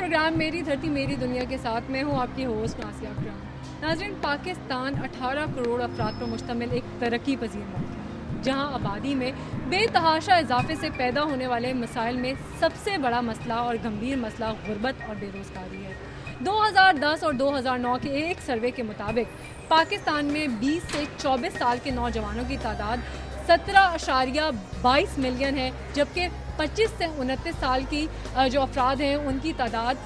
Programme मेरी धरती मेरी दुनिया के साथ मैं हूँ आपकी होस्ट नासिया अकरम। नाज़रीन, पाकिस्तान 18 करोड़ अफराद पर मुश्तमिल एक तरक्की पजीर मुल्क है, जहाँ आबादी में बेतहाशा इजाफे से पैदा होने वाले मसाइल में सबसे बड़ा मसला और गंभीर मसला गुर्बत और बेरोज़गारी है। 2010 और 2009 के एक सर्वे के मुताबिक पाकिस्तान में 20 से 24 साल के नौजवानों की तादाद 17.22 मिलियन है, जबकि 25 से 29 साल की जो अफराद हैं उनकी तादाद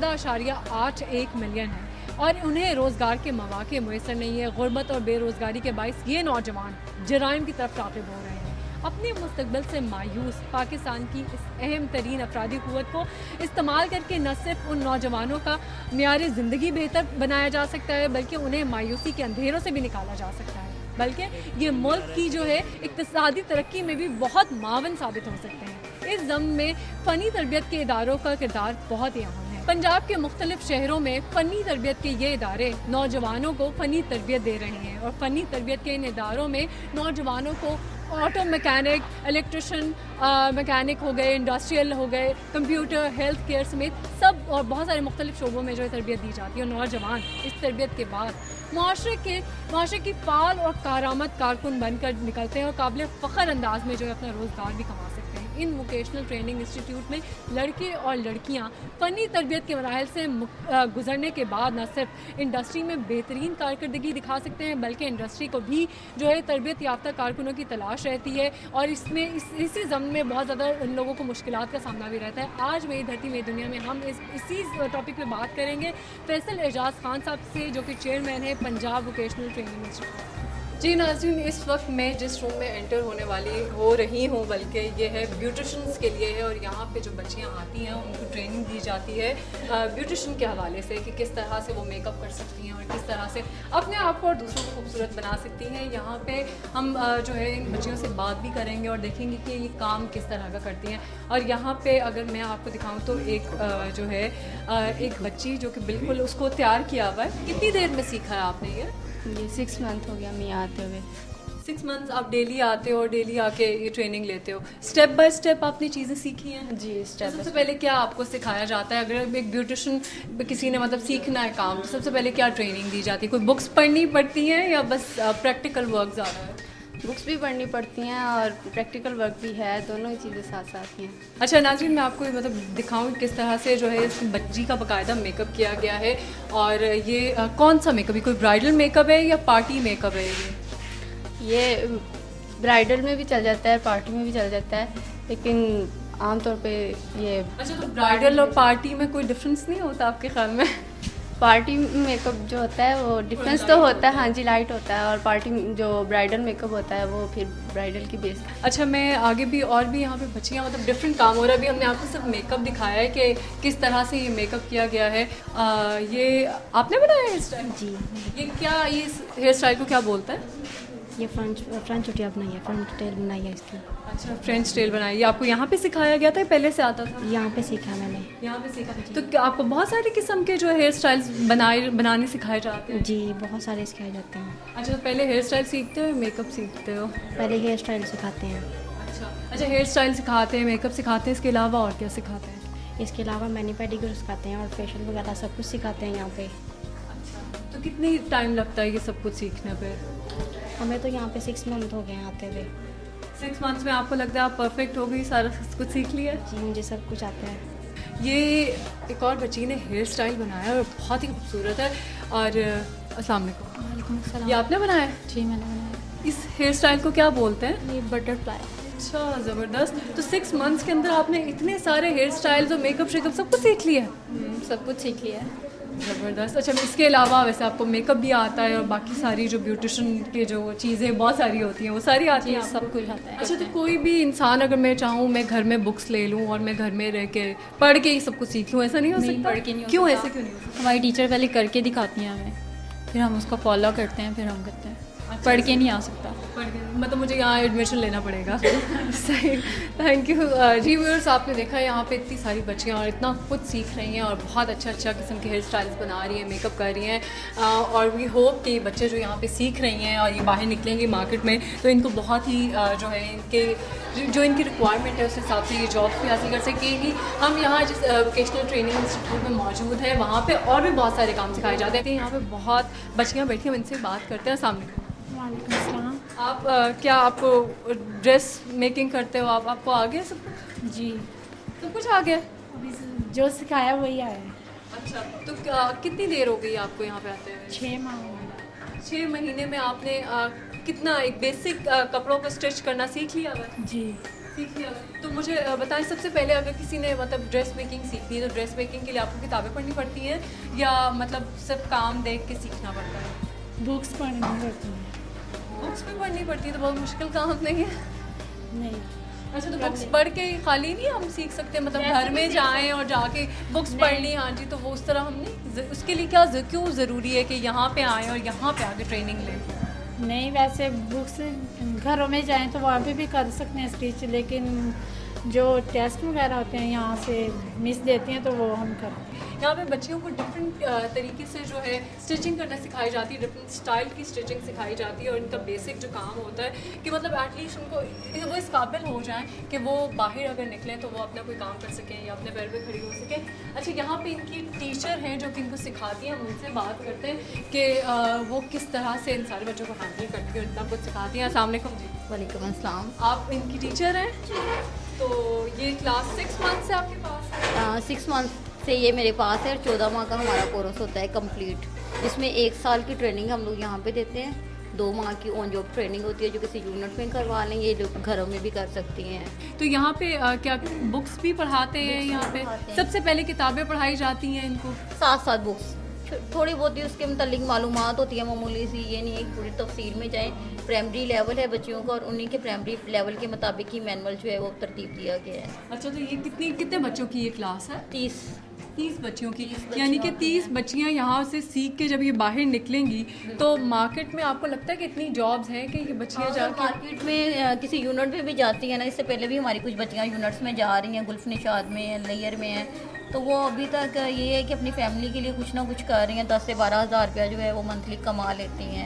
14.81 मिलियन है और उन्हें रोज़गार के मौके मुयसर नहीं है। गुर्बत और बेरोज़गारी के बाइस ये नौजवान जराइम की तरफ राग़िब हो रहे हैं। अपने मुस्तकबिल से मायूस पाकिस्तान की इस अहम तरीन अफरादी क़ुव्वत को इस्तेमाल करके न सिर्फ उन नौजवानों का मेयार ज़िंदगी बेहतर बनाया जा सकता है, बल्कि उन्हें मायूसी के अंधेरों से भी निकाला जा सकता है। बल्कि ये मुल्क की जो है इक़्तिसादी तरक्की में भी बहुत मावन साबित हो सकते हैं। इस ज़म में फ़नी तरबियत के इदारों का किरदार बहुत ही अहम है। पंजाब के मुख्तलिफ शहरों में फ़नी तरबियत के ये इदारे नौजवानों को फ़नी तरबियत दे रहे हैं और फ़नी तरबियत के इन इदारों में नौजवानों को ऑटो मैकेनिक, इलेक्ट्रिशियन मैकेनिक हो गए, इंडस्ट्रियल हो गए, कंप्यूटर, हेल्थ केयर समेत सब और बहुत सारे मुख्तलिफ शोबों में जो है तरबियत दी जाती है। और नौजवान इस तरबियत के बाद माशरे की फ़ाल और कारामद कारकुन बनकर निकलते हैं और काबिल फ़ख्र अंदाज में जो है अपना रोज़गार भी कमा सकते हैं। इन वोकेशनल ट्रेनिंग इंस्टीट्यूट में लड़के और लड़कियां फ़नी तरबियत के मराहिल से गुजरने के बाद न सिर्फ इंडस्ट्री में बेहतरीन कारकर्दगी दिखा सकते हैं, बल्कि इंडस्ट्री को भी जो है तरबियत याफ्ता कारकुनों की तलाश रहती है और इसमें इसी ज़म में बहुत ज़्यादा उन लोगों को मुश्किलात का सामना भी रहता है। आज मेरी धरती मेरी दुनिया में हम इसी टॉपिक पे बात करेंगे फैसल एजाज खान साहब से, जो कि चेयरमैन है पंजाब वोकेशनल ट्रेनिंग इंस्टीट्यूट। जी नाज़रीन, इस वक्त मैं जिस रूम में एंटर होने वाली हो रही हूँ, बल्कि ये है ब्यूटिशन्स के लिए है और यहाँ पे जो बच्चियाँ आती हैं उनको ट्रेनिंग दी जाती है ब्यूटिशन के हवाले से कि किस तरह से वो मेकअप कर सकती हैं और किस तरह से अपने आप को और दूसरों को खूबसूरत बना सकती हैं। यहाँ पे हम जो है इन बच्चियों से बात भी करेंगे और देखेंगे कि ये काम किस तरह का करती हैं। और यहाँ पे अगर मैं आपको दिखाऊँ तो एक जो है एक बच्ची जो कि बिल्कुल उसको तैयार किया हुआ है। कितनी देर में सीखा है आपने ये? 6 मंथ हो गया मैं आते हुए। 6 मंथ्स आप डेली आते हो और डेली आके ये ट्रेनिंग लेते हो। स्टेप बाय स्टेप आपने चीज़ें सीखी हैं? जी, स्टेप सबसे पहले क्या आपको सिखाया जाता है? अगर एक ब्यूटिशन किसी ने मतलब सीखना है काम, तो सबसे पहले क्या ट्रेनिंग दी जाती है? कोई बुक्स पढ़नी पड़ती हैं या बस प्रैक्टिकल वर्क ज़्यादा है? बुक्स भी पढ़नी पड़ती हैं और प्रैक्टिकल वर्क भी है, दोनों ही चीज़ें साथ साथ हैं। अच्छा नाज़रीन, मैं आपको मतलब दिखाऊं किस तरह से जो है इस बच्ची का बाकायदा मेकअप किया गया है। और ये कौन सा मेकअप है? कोई ब्राइडल मेकअप है या पार्टी मेकअप है? ये ब्राइडल में भी चल जाता है, पार्टी में भी चल जाता है, लेकिन आमतौर पे ये। अच्छा, तो ब्राइडल और पार्टी में कोई डिफरेंस नहीं होता आपके ख्याल में? पार्टी मेकअप जो होता है वो डिफरेंस तो होता है, हाँ जी, लाइट होता है, और पार्टी जो ब्राइडल मेकअप होता है वो फिर ब्राइडल की बेस। अच्छा, मैं आगे भी और भी यहाँ पे बच्चियाँ मतलब डिफरेंट काम हो रहा है। अभी हमने आपको सिर्फ मेकअप दिखाया है कि किस तरह से ये मेकअप किया गया है। ये आपने बनाया हेयर स्टाइल? जी। ये क्या, ये हेयर स्टाइल को क्या बोलता है? ये फ्रेंच चुटिया बनाई है, फ्रेंच टेल बनाई है इसकी। अच्छा, फ्रेंच टेल बनाई है। आपको यहाँ पे सिखाया गया था, पहले से आता था? यहाँ पे सीखा मैंने। यहाँ पे सीखा। तो क्या आपको बहुत सारे किस्म के जो हेयर स्टाइल्स बनाने सिखाए जाते हैं? जी, बहुत सारे सिखाए जाते हैं। अच्छा, तो पहले हेयर स्टाइल सीखते हो, मेकअप सीखते हो? पहले हेयर स्टाइल सिखाते हैं। अच्छा, हेयर स्टाइल सिखाते हैं, मेकअप सिखाते हैं, इसके अलावा और क्या सिखाते हैं? इसके अलावा मैनी पेडिक्योर सिखाते हैं और फेशियल वगैरह सब कुछ सिखाते हैं यहाँ पे। अच्छा, तो कितनी टाइम लगता है ये सब कुछ सीखने पे? हमें तो यहाँ पे 6 मंथ हो गए आते हुए। 6 मंथ्स में आपको लगता है आप परफेक्ट हो गई, सारा कुछ सीख लिया? जी, मुझे सब कुछ आता है। ये एक और बच्ची ने हेयर स्टाइल बनाया और बहुत ही खूबसूरत है। और अस्सलाम वालेकुम, ये आपने बनाया है? जी, मैंने बनाया। इस हेयर स्टाइल को क्या बोलते हैं? ये बटरफ्लाई। अच्छा, ज़बरदस्त। तो 6 मंथ्स के अंदर आपने इतने सारे हेयर स्टाइल्स और मेकअप शेकअप सब कुछ सीख लिया? सब कुछ सीख लिया है। ज़बरदस्त। अच्छा, इसके अलावा वैसे आपको मेकअप भी आता है और बाकी सारी जो ब्यूटिशन की जो चीज़ें बहुत सारी होती हैं वो सारी आती हैं? सब कुछ आता है। अच्छा, तो कोई भी इंसान अगर मैं चाहूँ मैं घर में बुक्स ले लूँ और मैं घर में रह के पढ़ के ही सब कुछ सीख लूँ, ऐसा नहीं हो सकता? पढ़ के नहीं हो क्यों सकता। ऐसे क्यों नहीं हो सकता? हमारी टीचर पहले करके दिखाती हैं हमें, फिर हम उसको फॉलो करते हैं, फिर हम करते हैं। पढ़ के नहीं आ सकता। मतलब मुझे यहाँ एडमिशन लेना पड़ेगा। सही, थैंक यू जी। व्यूअर्स, आपने देखा है यहाँ पे इतनी सारी बच्चियाँ और इतना कुछ सीख रही हैं और बहुत अच्छा किस्म के हेयर स्टाइल्स बना रही हैं, मेकअप कर रही हैं और वी होप कि बच्चे जो यहाँ पे सीख रही हैं और ये बाहर निकलेंगे मार्केट में तो इनको बहुत ही जो है इनके जो इनकी रिक्वायरमेंट है उस हिसाब से ये जॉब भी हासिल कर सकेंगी। हम यहाँ जिस वोकेशनल ट्रेनिंग इंस्टीट्यूट में मौजूद है वहाँ पे और भी बहुत सारे काम सिखाए जाते हैं। यहाँ पे बहुत बच्चियाँ बैठी हैं, इनसे बात करते हैं। सामने आप क्या आपको ड्रेस मेकिंग करते हो आपको आ गया सब कुछ? जी, सब कुछ आ गया? अभी जो सिखाया वही आया है। अच्छा, तो कितनी देर हो गई आपको यहाँ पे आते हुए? 6 माह। 6 महीने में आपने कितना एक बेसिक कपड़ों को स्टिच करना सीख लिया हुआ? जी, सीख लिया। तो मुझे बताएं, सबसे पहले अगर किसी ने मतलब ड्रेस मेकिंग सीखनी है तो ड्रेस मेकिंग के लिए आपको किताबें पढ़नी पड़ती हैं या मतलब सिर्फ काम देख के सीखना पड़ता है? बुक्स पढ़नी पड़ती हैं। बुक्स भी पढ़नी पड़ती है तो बहुत मुश्किल काम नहीं है? नहीं। अच्छा, तो बुक्स पढ़ के खाली नहीं हम सीख सकते, मतलब घर में जाएं और जाके बुक्स पढ़ ली? हाँ जी, तो वो उस तरह हम नहीं, उसके लिए क्यों ज़रूरी है कि यहाँ पे आएँ और यहाँ पे आके ट्रेनिंग लें? नहीं, वैसे बुक्स घरों में जाएं तो वहाँ पे भी कर सकते हैं स्टिच, लेकिन जो टेस्ट वगैरह होते हैं यहाँ से मिस देती हैं तो वो हम करते हैं। यहाँ पे बच्चियों को डिफरेंट तरीके से जो है स्टिचिंग करना सिखाई जाती है, डिफरेंट स्टाइल की स्टिचिंग सिखाई जाती है और इनका बेसिक जो काम होता है कि मतलब एटलीस्ट उनको वो इस काबिल हो जाएं कि वो बाहर अगर निकलें तो वो अपना कोई काम कर सकें या अपने पैर पे खड़ी हो सकें। अच्छा, यहाँ पे इनकी टीचर हैं जो कि इनको सिखाती हैं, हम उनसे बात करते हैं कि वो किस तरह से इन सारे बच्चों को हैंडल करती हैं और इतना कुछ सिखाती हैं। अस्सलाम वालेकुम जी। वालेकुम अस्सलाम। आप इनकी टीचर हैं? तो ये क्लास 6 मंथ से आपके पास है? 6 मंथ से ये मेरे पास है और 14 माह का हमारा कोर्स होता है कंप्लीट, जिसमें 1 साल की ट्रेनिंग हम लोग यहाँ पे देते हैं। 2 माह की ऑन जॉब ट्रेनिंग होती है जो किसी यूनिट में करवा लें, ये लोग घरों में भी कर सकती हैं। तो यहाँ पे क्या बुक्स भी पढ़ाते हैं? यहाँ पे सबसे पहले किताबें पढ़ाई जाती हैं इनको? साथ बुक्स थोड़ी बहुत ही उसके मुतालिक मालूमात होती है मामूली सी, ये नहीं है पूरी तफसील में जाएँ। प्राइमरी लेवल है बच्चियों का और उन्हीं के प्राइमरी लेवल के मुताबिक ही मैनुअल जो है वो तरतीब दिया गया है। अच्छा, तो ये कितने बच्चों की ये क्लास है? 30 बच्चियों की, यानी कि 30 बच्चियां यहाँ से सीख के जब ये बाहर निकलेंगी तो मार्केट में आपको लगता है कि इतनी जॉब्स हैं कि ये बच्चियाँ जाके मार्केट में किसी यूनिट में भी जाती हैं ना? इससे पहले भी हमारी कुछ बच्चियाँ यूनिट्स में जा रही हैं, गुल्फ निशाद में है, लेयर में है, तो वो अभी तक ये है कि अपनी फैमिली के लिए कुछ ना कुछ कर रही हैं। 10 से 12 हज़ार रुपया जो है वो मंथली कमा लेती हैं।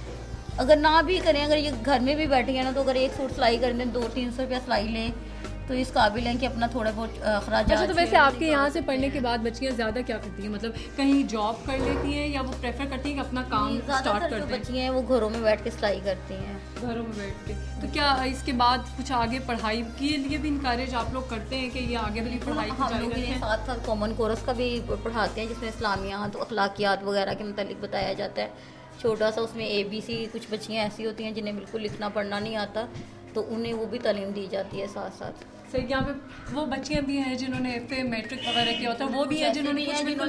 अगर ना भी करें, अगर ये घर में भी बैठी हैं ना, तो अगर एक सूट सिलाई कर दें 200-300 रुपया सिलाई लें तो इस काबिल है कि अपना थोड़ा बहुत खर्च। अच्छा, तो वैसे आपके यहाँ से पढ़ने के बाद बच्चियाँ ज़्यादा क्या करती हैं, मतलब कहीं जॉब कर लेती हैं या वो प्रेफर करती हैं कि अपना काम स्टार्ट करती हैं? बच्चियाँ हैं वो घरों में बैठ के सिलाई करती हैं। घरों में बैठ के। तो क्या इसके बाद कुछ आगे पढ़ाई के लिए भी इनकरेज आप लोग करते हैं कि ये आगे वाली पढ़ाई को जारी रखें? साथ कॉमन कोर्स का भी पढ़ाते हैं जिसमें इस्लामियात अखलाकियात वगैरह के मुतालिक बताया जाता है। छोटा सा उसमें ABC, कुछ बच्चियाँ ऐसी होती हैं जिन्हें बिल्कुल लिखना पढ़ना नहीं आता तो उन्हें वो भी तालीम दी जाती है साथ साथ। सही, यहाँ पे वो बच्चियाँ भी हैं जिन्होंने FA मैट्रिक वगैरह किया होता है, वो भी हैं जिन्होंने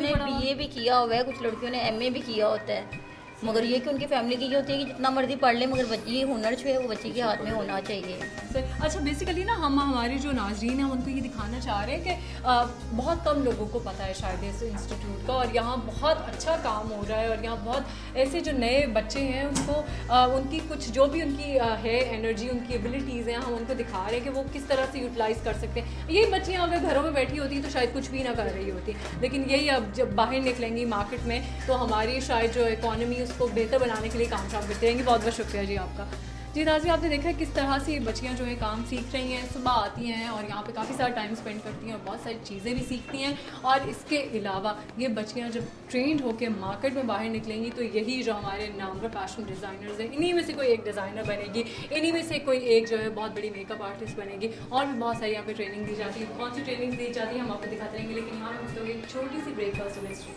BA भी किया हुआ है, कुछ लड़कियों ने MA भी किया होता है, मगर ये कि उनकी फैमिली की ये होती है कि जितना मर्जी पढ़ ले मगर ये हुनर जो है वो बच्ची के हाथ में होना चाहिए। अच्छा, बेसिकली ना हम हमारे जो नाजरीन हैं उनको ये दिखाना चाह रहे हैं कि बहुत कम लोगों को पता है शायद इस इंस्टीट्यूट का और यहाँ बहुत अच्छा काम हो रहा है और यहाँ बहुत ऐसे जो नए बच्चे हैं उनको उनकी कुछ जो भी उनकी है एनर्जी, उनकी एबिलिटीज़ हैं, हम उनको दिखा रहे हैं कि वो किस तरह से यूटिलाइज़ कर सकते हैं। यही बच्चियाँ अगर घरों में बैठी होती तो शायद कुछ भी ना कर रही होती, लेकिन यही अब जब बाहर निकलेंगी मार्केट में तो हमारी शायद जो इकॉनमी उसको बेहतर बनाने के लिए काम करती रहेंगी। बहुत बहुत शुक्रिया जी आपका। जी नाज़रीन, आपने देखा है किस तरह से ये बच्चियाँ जो है काम सीख रही हैं, सुबह आती हैं और यहाँ पे काफ़ी सारा टाइम स्पेंड करती हैं और बहुत सारी चीज़ें भी सीखती हैं। और इसके अलावा ये बच्चियाँ जब ट्रेंड होकर मार्केट में बाहर निकलेंगी तो यही जो हमारे नामवर फैशन डिज़ाइनर्स हैं, इन्हीं में से कोई एक डिज़ाइनर बनेगी, इन्हीं में से कोई एक जो है बहुत बड़ी मेकअप आर्टिस्ट बनेगी। और भी बहुत सारी यहाँ पे ट्रेनिंग दी जाती है। कौन सी ट्रेनिंग दी जाती है हम आपको दिखाते रहेंगे, लेकिन यहाँ हम लोग एक छोटी सी ब्रेक का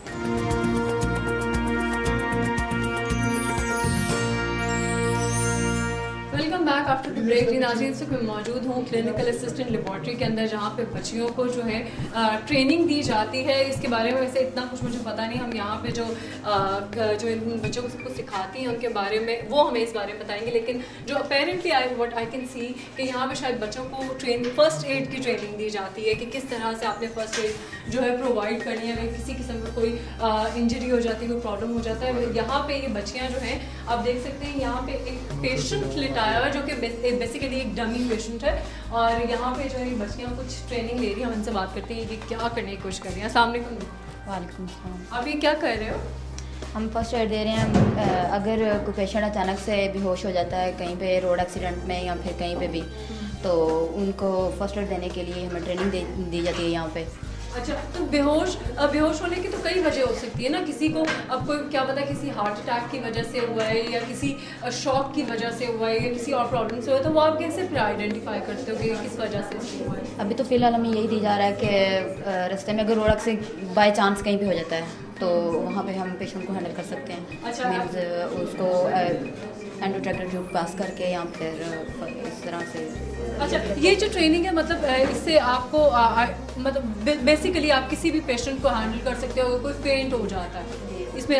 सुनिए। Welcome back back after the break. जी नाज़रीन, इस वक्त मैं मौजूद हूँ क्लिनिकल असिस्टेंट लेबॉर्ट्री के अंदर, जहाँ पे बच्चियों को जो है ट्रेनिंग दी जाती है। इसके बारे में वैसे इतना कुछ मुझे पता नहीं, हम यहाँ पे जो इन बच्चों को सबको सिखाती हैं उनके बारे में वो हमें इस बारे में बताएंगे। लेकिन जो apparently what I can see कि यहाँ पे शायद बच्चों को फर्स्ट एड की ट्रेनिंग दी जाती है कि किस तरह से आपने फर्स्ट एड जो है प्रोवाइड करनी है अगर किसी किस्म का कोई इंजरी हो जाती है, कोई प्रॉब्लम हो जाता है। यहाँ पे ये बच्चियाँ जो हैं आप देख सकते हैं, यहाँ पे एक पेशेंट लिटाया हुआ जो कि बेसिकली एक डमी पेशेंट है, और यहाँ पे जो है बच्चियाँ कुछ ट्रेनिंग ले रही हैं। हम इनसे बात करते हैं कि क्या करने की कोशिश कर रही हैं। अस्सलाम वालेकुम। वालेकुम सलाम। आप ये क्या कर रहे हो? हम फर्स्ट एड दे रहे हैं। अगर कोई पेशेंट अचानक से बेहोश हो जाता है कहीं पे रोड एक्सीडेंट में या फिर कहीं पे भी, तो उनको फर्स्ट एड देने के लिए हमें ट्रेनिंग दी जाती है यहाँ पे। अच्छा, तो बेहोश होने की तो कई वजह हो सकती है ना। किसी को आपको क्या पता किसी हार्ट अटैक की वजह से हुआ है या किसी शॉक की वजह से हुआ है या किसी और प्रॉब्लम से हुआ है, तो वो आप कैसे फिर आइडेंटिफाई करते हो कि किस वजह से हुआ है? अभी तो फ़िलहाल हमें यही दी जा रहा है कि रास्ते में अगर रोड से बाय चांस कहीं भी हो जाता है तो वहाँ पे हम पेशेंट को हैंडल कर सकते हैं। अच्छा, मीन्स उसको एंडोट्रैक्टर ट्यूब पास करके या फिर इस तरह से। अच्छा, ये जो ट्रेनिंग है मतलब इससे आपको मतलब बेसिकली आप किसी भी पेशेंट को हैंडल कर सकते हो। कोई फेंट हो जाता है इसमें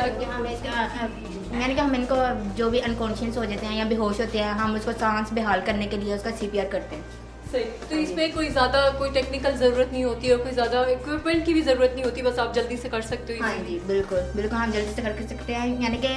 मैंने कहा हम इनको जो भी अनकॉन्शियस हो जाते हैं या बेहोश होते हैं, हम उसको सांस बेहाल करने के लिए उसका CPR करते हैं। सही, तो इसमें कोई ज़्यादा कोई टेक्निकल ज़रूरत नहीं होती है, कोई ज़्यादा इक्विपमेंट की भी ज़रूरत नहीं होती, बस आप जल्दी से कर सकते हो। हाँ जी, बिल्कुल बिल्कुल हम जल्दी से कर सकते हैं।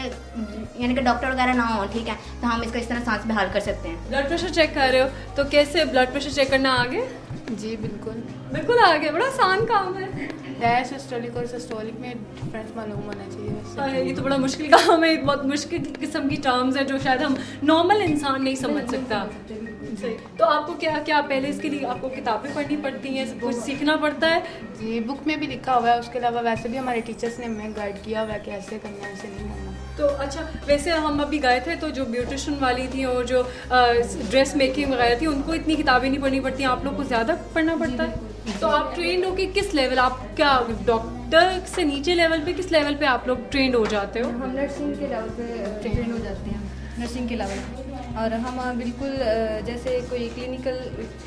यानी कि डॉक्टर वगैरह ना हो, ठीक है, तो हम इसका इस तरह सांस बेहाल कर सकते हैं। ब्लड प्रेशर चेक कर रहे हो तो कैसे ब्लड प्रेशर चेक करना आगे? जी बिल्कुल बिल्कुल आगे, बड़ा आसान काम है। सिस्टोलिक और सिस्टोलिक में डिफरेंस मालूम होना चाहिए। ये तो बड़ा मुश्किल काम है, बहुत मुश्किल किस्म की टर्म्स है जो शायद हम नॉर्मल इंसान नहीं समझ सकता। सही, तो आपको क्या पहले इसके लिए आपको किताबें पढ़नी पड़ती हैं, कुछ सीखना पड़ता है? जी, बुक में भी लिखा हुआ है। उसके अलावा वैसे भी हमारे टीचर्स ने हमें गाइड किया हुआ है कि ऐसे करना है, ऐसे नहीं करना। तो अच्छा, वैसे हम अभी गए थे तो जो ब्यूटिशियन वाली थी और जो ड्रेस मेकिंग वगैरह थी उनको इतनी किताबें नहीं पढ़नी पड़ती, आप लोग को ज़्यादा पढ़ना पड़ता है। तो आप ट्रेंड हो कि किस लेवल, आप क्या डॉक्टर से नीचे लेवल पे किस लेवल पे आप लोग ट्रेंड हो जाते हो? हम नर्सिंग के लेवल पे ट्रेन हो जाते हैं, नर्सिंग के लेवल पे। और हम बिल्कुल जैसे कोई क्लिनिकल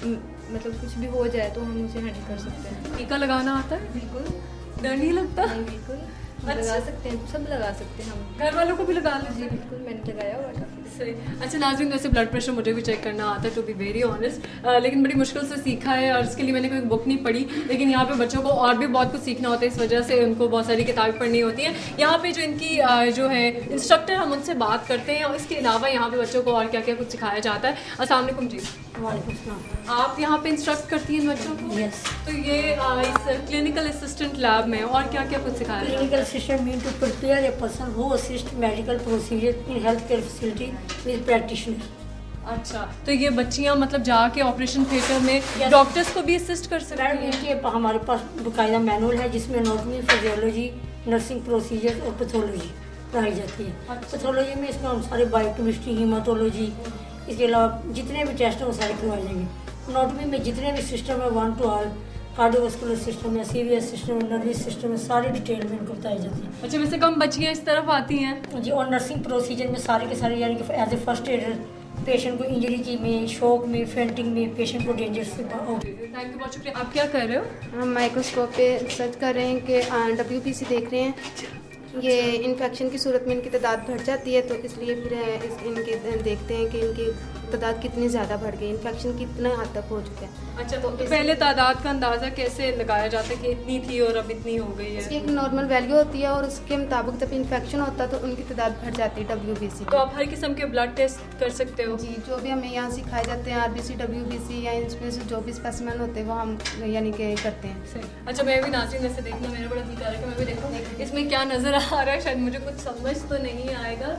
मतलब कुछ भी हो जाए तो हम उसे हैंडल कर सकते हैं। टीका लगाना आता है? बिल्कुल। डर नहीं लगता? नहीं, बिल्कुल लगा सकते हैं, सब लगा सकते हैं हम। घर वालों को भी लगा लीजिए। बिल्कुल, मैंने लगाया हुआ था। सही। अच्छा नाज़रीन, वैसे ब्लड प्रेशर मुझे भी चेक करना आता है टू बी वेरी ऑनेस्ट, लेकिन बड़ी मुश्किल से सीखा है और इसके लिए मैंने कोई बुक नहीं पढ़ी। लेकिन यहाँ पे बच्चों को और भी बहुत कुछ सीखना होता है, इस वजह से उनको बहुत सारी किताबें पढ़नी होती हैं। यहाँ पे जो इनकी जो है इंस्ट्रक्टर, हम उनसे बात करते हैं और इसके अलावा यहाँ पे बच्चों को और क्या क्या कुछ सिखाया जाता है। अस्सलाम वालेकुम जी। वालेकुम। आप यहाँ पे इंस्ट्रक्ट करती हैं बच्चों को? यस। तो ये इस क्लिनिकल असिस्टेंट लैब में और क्या क्या कुछ सिखाया जाता है? Clinical assistant mean to prepare a person who assist medical procedure in healthcare facility with practitioner. अच्छा, तो ये बच्चियाँ मतलब जाके ऑपरेशन थिएटर में डॉक्टर्स को भी असिस्ट कर सकती मैडम, हैं? इनके हमारे पास बाकायदा मैनुअल है जिसमें एनाटॉमी, फिजियोलॉजी, नर्सिंग प्रोसीजर और पैथोलॉजी पढ़ाई जाती है। पैथोलॉजी में इसमें हम सारे बायोकेमिस्ट्री, हीमाटोलॉजी, इसके अलावा जितने भी टेस्ट हैं वो सारे करवाए जाएंगे। एनाटॉमी में जितने भी सिस्टम है 1 to all, कार्डियोवास्कुलर सिस्टम है, सीरियस सिस्टम है, नर्वस सिस्टम है, सारी डिटेल में इनको बताई जाती है। अच्छा, वैसे कम बच्चियाँ इस तरफ आती हैं जी। और नर्सिंग प्रोसीजर में सारे के सारे यानी कि as a first aider patient को इंजरी की में, शॉक में, फेंटिंग में पेशेंट को डेंजर से थैंक यू, बहुत शुक्रिया। आप क्या कर रहे हो? हम माइक्रोस्कोप पे सर्च कर रहे हैं कि WBC देख रहे हैं। ये इन्फेक्शन की सूरत में इनकी तादाद बढ़ जाती है, तो इसलिए फिर इनके देखते हैं कि इनकी तादाद कितनी ज़्यादा बढ़ गई, इन्फेक्शन कितना हद तक हो चुका है। अच्छा, तो पहले तादाद का अंदाज़ा कैसे लगाया जाता है कि इतनी थी और अब इतनी हो गई है? इसकी एक नॉर्मल वैल्यू होती है और उसके मुताबिक जब इन्फेक्शन होता है तो उनकी तादाद बढ़ जाती है WBC। तो आप हर किस्म के ब्लड टेस्ट कर सकते हो? जी, जो भी हमें यहाँ सिखाए जाते हैं RBC, WBC या इसमें से जो भी स्पेसिमेन होते हैं वो हम यानी कि करते हैं। सही। अच्छा, मैं भी नाज़रीन वैसे देखना मेरा बड़ा दिल कर रहा है कि मैं भी देखूँ इसमें क्या नज़र आ रहा है। शायद मुझे कुछ समझ तो नहीं आएगा।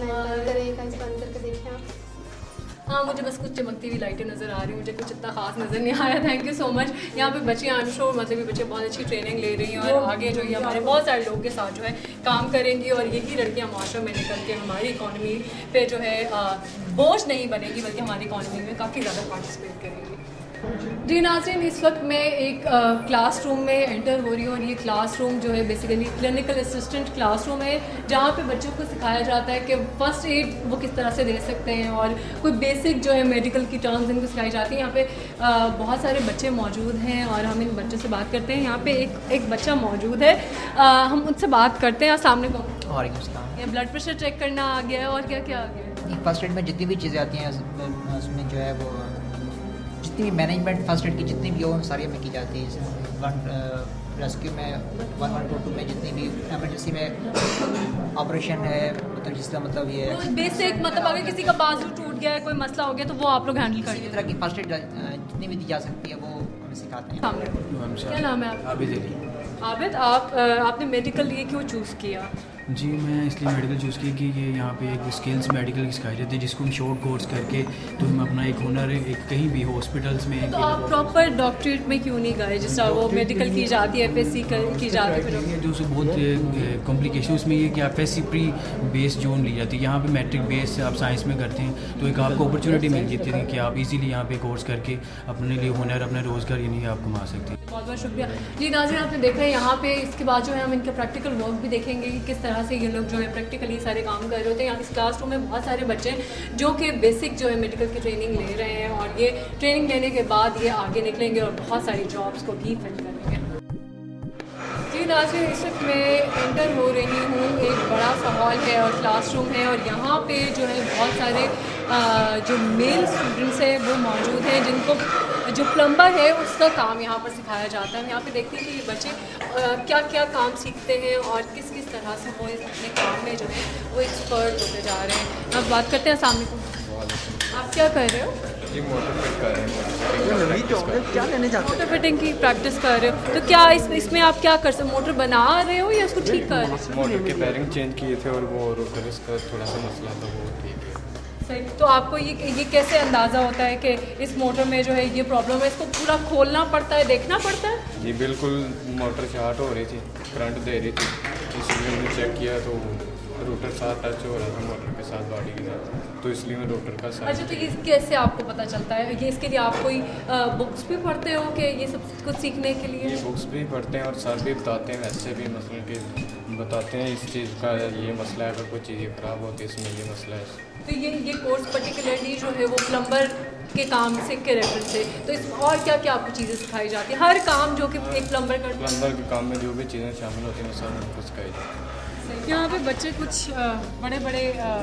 देखें आप। हाँ, मुझे बस कुछ चमकती हुई लाइटें नज़र आ रही हैं, मुझे कुछ इतना खास नज़र नहीं आया। Thank you so much. यहाँ पे बच्चे आंशो मतलब बच्चे बहुत अच्छी ट्रेनिंग ले रही हैं और आगे जो ये हमारे बहुत सारे लोगों के साथ जो है काम करेंगी और यही लड़कियाँ माशरे में निकल के हमारी इकॉनमी पे जो है बोझ नहीं बनेगी, बल्कि हमारी इकॉनमी में काफ़ी ज़्यादा पार्टिसिपेट करेंगी। जी नाज़रीन, इस वक्त मैं एक क्लासरूम में एंटर हो रही हूँ और ये क्लासरूम जो है बेसिकली क्लिनिकल असिस्टेंट क्लासरूम है, जहाँ पे बच्चों को सिखाया जाता है कि फ़र्स्ट एड वो किस तरह से दे सकते हैं और कोई बेसिक जो है मेडिकल की टर्म्स इनको सिखाई जाती हैं। यहाँ पे बहुत सारे बच्चे मौजूद हैं और हम इन बच्चों से बात करते हैं। यहाँ पे एक बच्चा मौजूद है, हम उनसे बात करते हैं। अस्सलाम वालेकुम। वालेकुम सलाम। ये ब्लड प्रेशर चेक करना आ गया है और क्या क्या आ गया है? फर्स्ट एड में जितनी भी चीज़ें आती हैं उसमें जो है वो जितनी भी मैनेजमेंट फर्स्ट एड की जितनी भी हो सारी हमें की जाती है। रेस्क्यू में 1122 में जितनी भी एमरजेंसी में ऑपरेशन है, मतलब जिसका मतलब ये है बेसिक, मतलब अगर किसी का बाजू टूट गया है, कोई मसला हो गया तो वो आप लोग हैंडल किसी भी तरह की फर्स्ट एड जितनी भी दी जा सकती है वो हमें सिखाते हैं। क्या नाम है आपका? आबिद अली। आबिद, आपने मेडिकल ये क्यों चूज़ किया? जी, मैं इसलिए मेडिकल चूज़ किया कि ये यहाँ पे एक स्किल्स मेडिकल की सिखाई जाती है, जिसको हम शॉर्ट कोर्स करके तो हम अपना एक हुनर एक कहीं भी हॉस्पिटल्स में। तो आप प्रॉपर डॉक्टरेट में क्यों नहीं गए, जिस तरह वो मेडिकल की जाती है, FSC की जाती है? जो बहुत कॉम्प्लिकेशन उसमें ये कि FSC प्री बेस जोन ली जाती है, यहाँ पे मैट्रिक बेस से आप साइंस में करते हैं तो एक आपको अपॉर्चुनिटी मिल जाती है कि आप इजीली यहाँ पे कोर्स करके अपने लिए हुनर, अपना रोज़गार यानी आप कमा सकते हैं। बहुत बहुत शुक्रिया जी। नाज़रीन, आपने देखा है यहाँ पे, इसके बाद जो है हम इनका प्रैक्टिकल वर्क भी देखेंगे कि किस तरह से ये लोग जो है प्रैक्टिकली सारे काम कर रहे होते हैं। यहाँ इस क्लासरूम में बहुत सारे बच्चे जो कि बेसिक जो है मेडिकल की ट्रेनिंग ले रहे हैं और ये ट्रेनिंग लेने के बाद ये आगे निकलेंगे और बहुत सारी जॉब्स को भी फिल करेंगे। जी नाज़रीन, इस वक्त मैं एंटर हो रही हूँ, एक बड़ा सा हॉल है और क्लासरूम है और यहाँ पे जो है बहुत सारे जो मेल स्टूडेंट्स हैं वो मौजूद हैं, जिनको जो प्लम्बर है उसका काम यहाँ पर सिखाया जाता है। हम यहाँ पे देखते हैं कि ये बच्चे क्या क्या काम सीखते हैं और किस किस तरह से वो अपने काम में जो है वो एक्सपर्ट होते जा रहे हैं। अब बात करते हैं। अस्सलाम वालेकुम। आप क्या कर रहे हो? जी, मोटर फिट कर रहे हैं। मोटर फिटिंग की प्रैक्टिस कर रहे हो, तो क्या इसमें आप क्या कर सकते? मोटर बना रहे हो या उसको ठीक कर रहे हो? मोटर के बेयरिंग चेंज किए थे और वो रोटर इसका थोड़ा सा मसला था, वो ठीक है। सही। तो आपको ये कैसे अंदाज़ा होता है कि इस मोटर में जो है ये प्रॉब्लम है? इसको पूरा खोलना पड़ता है, देखना पड़ता है? जी बिल्कुल, मोटर शॉर्ट हो रही थी, करंट दे रही थी, इसलिए हमने चेक किया तो रोटर साथ टच हो रहा था मोटर के साथ, बॉडी के साथ, तो इसलिए मैं रोटर का साथ। अच्छा, तो ये कैसे आपको पता चलता है? ये इसके लिए आप कोई बुक्स भी पढ़ते हो कि ये सब कुछ सीखने के लिए? ये बुक्स भी पढ़ते हैं और सर भी बताते हैं, वैसे भी मतलब कि बताते हैं इस चीज़ का ये मसला है, अगर कोई चीज़ें ख़राब होती है इसमें ये मसला है। तो ये कोर्स पर्टिकुलरली जो है वो प्लम्बर के काम से के रेफरेंस से, तो इस और क्या क्या आपको चीज़ें सिखाई जाती है? हर काम जो कि एक प्लम्बर करता है, प्लम्बर के काम में जो भी चीज़ें शामिल होती हैं सब उनको सिखाई जाती है। यहाँ पे बच्चे कुछ बड़े बड़े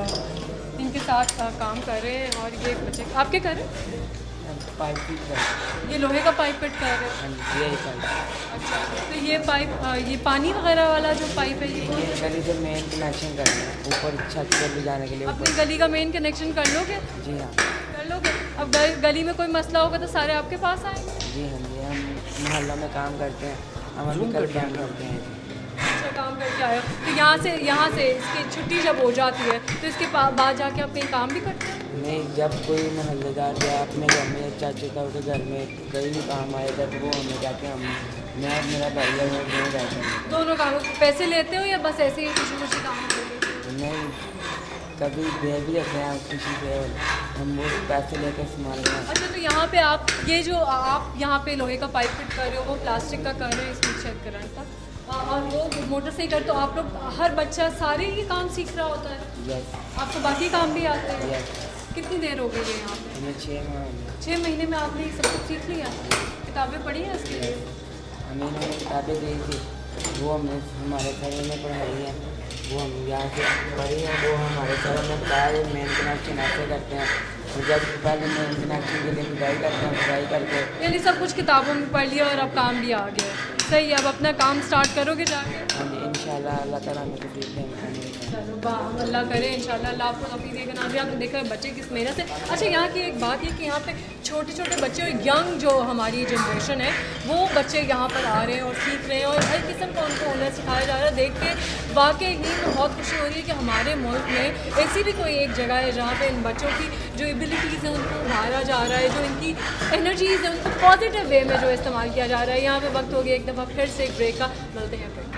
इनके साथ काम कर रहे हैं और ये बच्चे आप क्या कर रहे हैं? पाइप फिट कर रहे हैं। ये लोहे का पाइप फिट कर रहे हैं? यही पाइप। अच्छा, तो ये पाइप ये पानी वगैरह वाला जो पाइप है ये गली से मेन कनेक्शन करना है, ऊपर छत पर ले जाने के लिए। अपनी गली का मेन कनेक्शन कर लोगे? जी हाँ, कर लोगे। अब गली में कोई मसला होगा तो सारे आपके पास आएंगे? जी हाँ जी, हम मोहल्ला में काम करते हैं, हम अभी कल काम करते हैं। अच्छा, काम करके आए हो। तो यहाँ से इसकी छुट्टी जब हो जाती है तो इसके बाद जाके आप कहीं काम भी करते हैं? नहीं, जब कोई मोहल्लेदार या अपने घर में चाचा ताऊ के घर में कहीं भी काम आए जब वो हमें जाके हम मैं मेरा भाई है वो दोनों जाते हैं। दोनों कामों पैसे लेते हो या बस ऐसे ही खुशी काम करते हो? नहीं, कभी दे भी देते हैं खुशी से, हम वो पैसे लेकर संभाल रहे हैं। अच्छा, तो यहाँ पे आप ये जो आप यहाँ पे लोहे का पाइप फिट कर रहे हो वो प्लास्टिक का कर रहे हैं, इसमें चेक करंट का, और वो मोटर से कर, तो आप लोग हर बच्चा सारे ही काम सीख रहा होता है? यस। आपको बाकी काम भी आते हैं? यस। कितनी देर हो गई है यहाँ पे? हमें 6 महीने। 6 महीने में आपने सब कुछ सीख लिया? किताबें पढ़ी हैं इसके लिए? हमें किताबें दी थी, वो हमें हमारे सर ने पढ़ाई है, वो हम यहाँ से पढ़ी है, वो हमारे सर ने बताया मेन कनेक्शन ऐसे करते हैं, जब पहले मेन कनेक्शन के लिए खुदाई करते हैं, खुदाई करके यानी सब कुछ किताबों में पढ़ लिया और अब काम भी आ गया। सही है, अब अपना काम स्टार्ट करोगे जाके? हाँ जी, इंशाल्लाह अल्लाह ताला हमें तौफीक देंगे। चलो वाह, अल्लाह करे इंशाल्लाह, अल्लाह आपको तौफीक देगा। नाज़रीन, आपने देखा है बच्चे किस मेहनत से। अच्छा, यहाँ की एक बात है कि यहाँ पे छोटे छोटे बच्चे और यंग जो हमारी जनरेशन है वो बच्चे यहाँ पर आ रहे हैं और सीख रहे हैं और हर किस्म का उनको हुनर सिखाया जा रहा है। देख के वाकई ही बहुत खुशी हो रही है कि हमारे मुल्क में ऐसी भी कोई एक जगह है जहाँ पे इन बच्चों की जो एबिलिटीज़ हैं उनको उभारा जा रहा है, जो इनकी एनर्जीज़ है उनको पॉजिटिव वे में जो इस्तेमाल किया जा रहा है। यहाँ पे वक्त हो गया एक दफ़ा फिर से एक ब्रेक का, मिलते हैं फिर।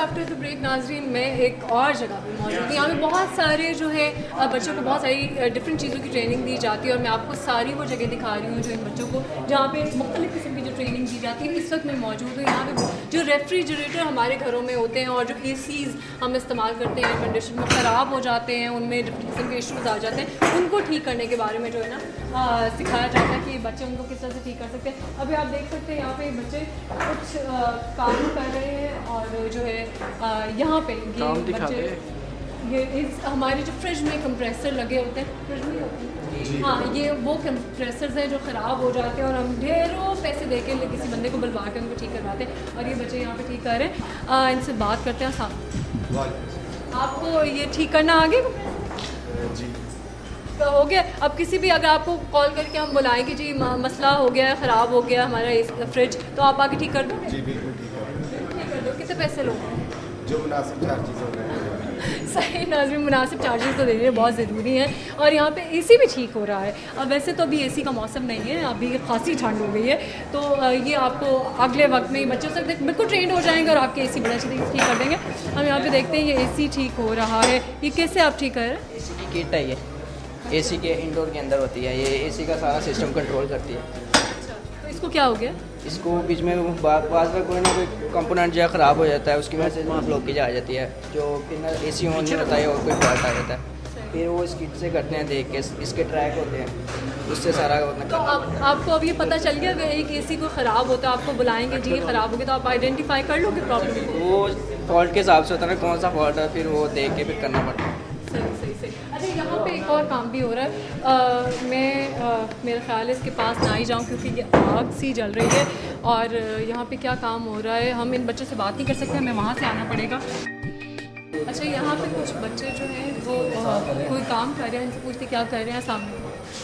आफ्टर द ब्रेक नाजरीन मैं एक और जगह पे मौजूद हूँ। यहाँ पे बहुत सारे जो है बच्चों को बहुत सारी डिफरेंट चीज़ों की ट्रेनिंग दी जाती है और मैं आपको सारी वो जगह दिखा रही हूँ जो इन बच्चों को जहाँ पे मुख्तलिफ़ किस्म की जो ट्रेनिंग दी जाती है। इस वक्त मैं मौजूद हूँ यहाँ पे जो रेफ्रिजरेटर हमारे घरों में होते हैं और जो ACs हम इस्तेमाल करते हैं, एयर कंडीशन में ख़राब हो जाते हैं, उनमें डिफरेंट किस्म के इशूज़ आ जाते हैं, उनको ठीक करने के बारे में जो है ना सिखाया जाता है कि बच्चे उनको किस तरह से ठीक कर सकते हैं। अभी आप देख सकते हैं यहाँ पे बच्चे कुछ काम कर रहे हैं और जो है यहाँ पे ये बच्चे ये इस हमारे जो फ्रिज में कंप्रेसर लगे होते हैं, फ्रिज में होते हैं, हाँ, ये वो कंप्रेसर्स हैं जो ख़राब हो जाते हैं और हम ढेरों पैसे दे के किसी बंदे को बुलवा के उनको ठीक करवाते हैं और ये बच्चे यहाँ पे ठीक कर रहे हैं। इनसे बात करते हैं। साहब आपको ये ठीक करना आ गया जी? तो हो गया। अब किसी भी अगर आपको कॉल करके हम बुलाएंगे जी मसला हो गया है, ख़राब हो गया हमारा फ्रिज, तो आप आके ठीक कर दो? जी बिल्कुल ठीक कर दो। कितने पैसे लोगे? जो मुनासिब चार्जेस हो रहे हैं। सही नाज़रीन, मुनासिब चार्जेस तो देने बहुत ज़रूरी हैं और यहाँ पे AC भी ठीक हो रहा है। अब वैसे तो अभी AC का मौसम नहीं है, अभी खासी ठंड हो गई है, तो ये आपको अगले वक्त में ही बच्चों से बिल्कुल ट्रेंड हो जाएंगे और आपके AC बड़ा अच्छे ठीक कर देंगे। हम यहाँ पे देखते हैं ये AC ठीक हो रहा है। ये कैसे आप ठीक कर रहे हैं? AC की किट है ये, AC के इंडोर के अंदर होती है, ये AC का सारा सिस्टम कंट्रोल करती है। अच्छा, तो इसको क्या हो गया? इसको बीच में बार कोई ना कोई कंपोनेंट जो है ख़राब हो जाता है, उसकी वजह से ब्लॉकेज आ जाती है, जो फिर ना AC ऑन नहीं होता है और कोई फॉल्ट आ जाता है, फिर वो इस किट से करते हैं देख के, इसके ट्रैक होते हैं, उससे सारा तो आपको अब ये पता चल गया अगर एक AC को ख़राब होता है, आपको बुलाएंगे जी ख़राब हो गया, तो आप आइडेंटिफाई कर लोगे प्रॉब्लम को? वो फॉल्ट के हिसाब से होता है ना कौन सा फॉल्ट है, फिर वो देख के फिर करना पड़ता है। सही। अच्छा, यहाँ पे एक और काम भी हो रहा है। मेरा ख्याल है इसके पास ना ही जाऊँ क्योंकि ये आग सी जल रही है और यहाँ पे क्या काम हो रहा है हम इन बच्चों से बात नहीं कर सकते, हमें वहाँ से आना पड़ेगा। अच्छा, यहाँ पे कुछ बच्चे जो हैं वो कोई काम कर रहे हैं, इनसे पूछते क्या कर रहे हैं सामने।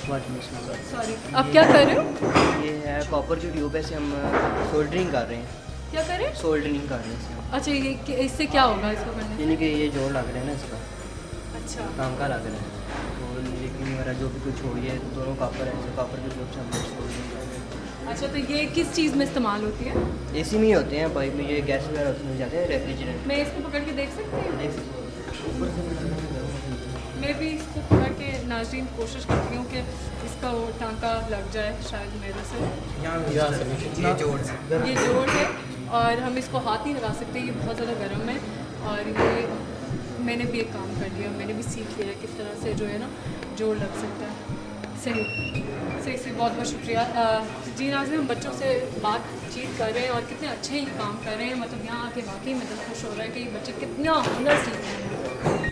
सॉरी, आप क्या कर रहे हो? ये है कॉपर की ट्यूब है, से हम सोल्डरिंग कर रहे हैं। क्या कर रहे हैं? सोल्डरिंग कर रहे हैं। अच्छा, ये इससे क्या होगा इसको करने? यानी कि ये जोड़ लग रहे हैं ना इसका। अच्छा, टांका लग रहा है और लेकिन वगैरह जो भी कुछ हो, ये दोनों कॉपर है, कॉपर की ट्यूब से हम सोल्डरिंग कर रहे हैं। अच्छा, तो ये किस चीज़ में इस्तेमाल होती है? AC में ही होते हैं, पाइप में ये गैस वगैरह उसमें जाते हैं, रेफ्रिजरेटर। मैं इसको पकड़ के देख सकती हूँ? देख सकते मैं भी इसको पकड़ के नाज़रीन कोशिश करती हूँ कि इसका वो टांका लग जाए शायद मेरे से। ये जोड़ है और हम इसको हाथ नहीं लगा सकते, ये बहुत ज़्यादा गर्म है और ये मैंने भी एक काम कर लिया, मैंने भी सीख लिया किस तरह से जो है ना जोड़ लग सकता है। सही, बहुत बहुत शुक्रिया जी नाज़रीन। हम बच्चों से बातचीत कर रहे हैं और कितने अच्छे ही काम कर रहे हैं, मतलब यहाँ आके वाकई में दिल खुश हो रहा है कि बच्चे कितना हुनर सीख रहे हैं।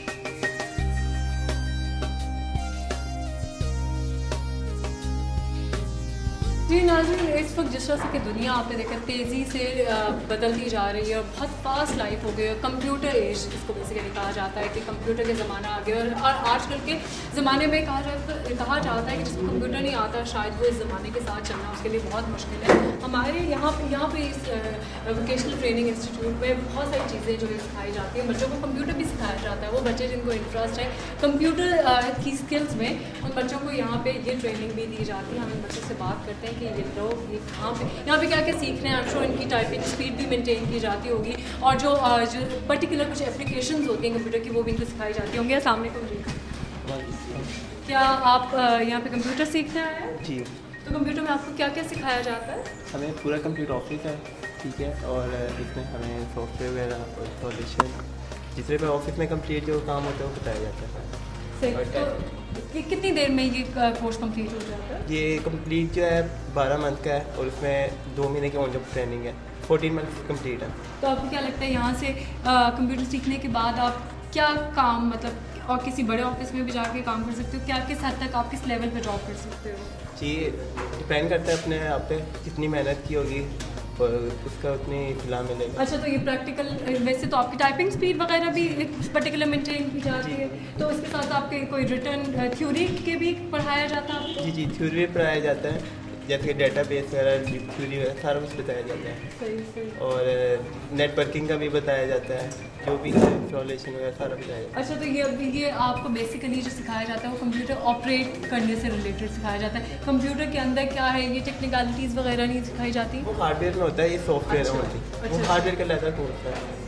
जी नाज़रीन, इस वक्त जिस तरह से कि दुनिया आपने देखा तेज़ी से बदलती जा रही है और बहुत फास्ट लाइफ हो गई है, कंप्यूटर एज इसको बेसिकली कहा जाता है कि कंप्यूटर के ज़माना आ गया और आजकल के ज़माने में कहा जाता है कि जिसको कंप्यूटर नहीं आता शायद वो इस ज़माने के साथ चलना उसके लिए बहुत मुश्किल है। हमारे यहाँ पे इस वोकेशनल ट्रेनिंग इंस्टीट्यूट में बहुत सारी चीज़ें जो है सिखाई जाती हैं, बच्चों को कंप्यूटर भी सिखाया जाता है। वो बच्चे जिनको इंटरेस्ट है कंप्यूटर की स्किल्स में, उन बच्चों को यहाँ पे ये ट्रेनिंग भी दी जाती है। हम इन बच्चों से बात करते हैं कि ये लोग ये कहाँ पे यहाँ पे क्या क्या सीख रहे हैं। आप श्योर इनकी टाइपिंग स्पीड भी मेंटेन की जाती होगी और जो पर्टिकुलर कुछ एप्लीकेशंस होती हैं कंप्यूटर की वो भी इनको सिखाई जाती होंगी। अस्सलाम वालेकुम जी, क्या आप यहाँ पे कंप्यूटर सीखने आए हैं? जी। तो कंप्यूटर में आपको क्या क्या सिखाया जाता है? हमें पूरा कंप्यूटर ऑफिस है, ठीक है, और इसमें हमें सॉफ्टवेयर वगैरह और इंस्टॉलेशन जितने भी ऑफिस में कंप्लीट जो काम होता है वो बताया जाता है। तो कितनी देर में ये कोर्स कंप्लीट हो जाता है? ये कंप्लीट जो है 12 मंथ का है और उसमें 2 महीने की ऑन जॉब ट्रेनिंग है, 14 मंथ कंप्लीट है। तो आपको क्या लगता है यहाँ से कंप्यूटर सीखने के बाद आप क्या काम मतलब और किसी बड़े ऑफिस में भी जाके काम कर सकते हो? क्या किस हद तक आप किस लेवल पे जॉब कर सकते हो? जी, डिपेंड करता है अपने आप पे, कितनी मेहनत की होगी और उसका उतनी फिलहा मिलेगा। अच्छा, तो ये प्रैक्टिकल वैसे तो आपकी टाइपिंग स्पीड वगैरह भी एक पर्टिकुलर मेंटेन की जाती है, तो उसके साथ आपके कोई रिटर्न थ्योरी के भी पढ़ाया जाता है आपको? जी, थ्योरी भी पढ़ाया जाता है, जैसे कि डेटाबेस वगैरह थ्योरी वगैरह सारा कुछ बताया जाता है। सही। और नेटवर्किंग का भी बताया जाता है, जो भी इंस्टॉलेशन वगैरह सारा बताया जाता है। अच्छा, तो ये आपको बेसिकली जो सिखाया जाता है वो कंप्यूटर ऑपरेट करने से रिलेटेड सिखाया जाता है। कंप्यूटर के अंदर क्या है, ये टेक्निकलिटीज़ वगैरह नहीं सिखाई जाती? वो हार्डवेयर में होता है, ये सॉफ्टवेयर में होती है। वो हार्डवेयर का लेता कोर्स है।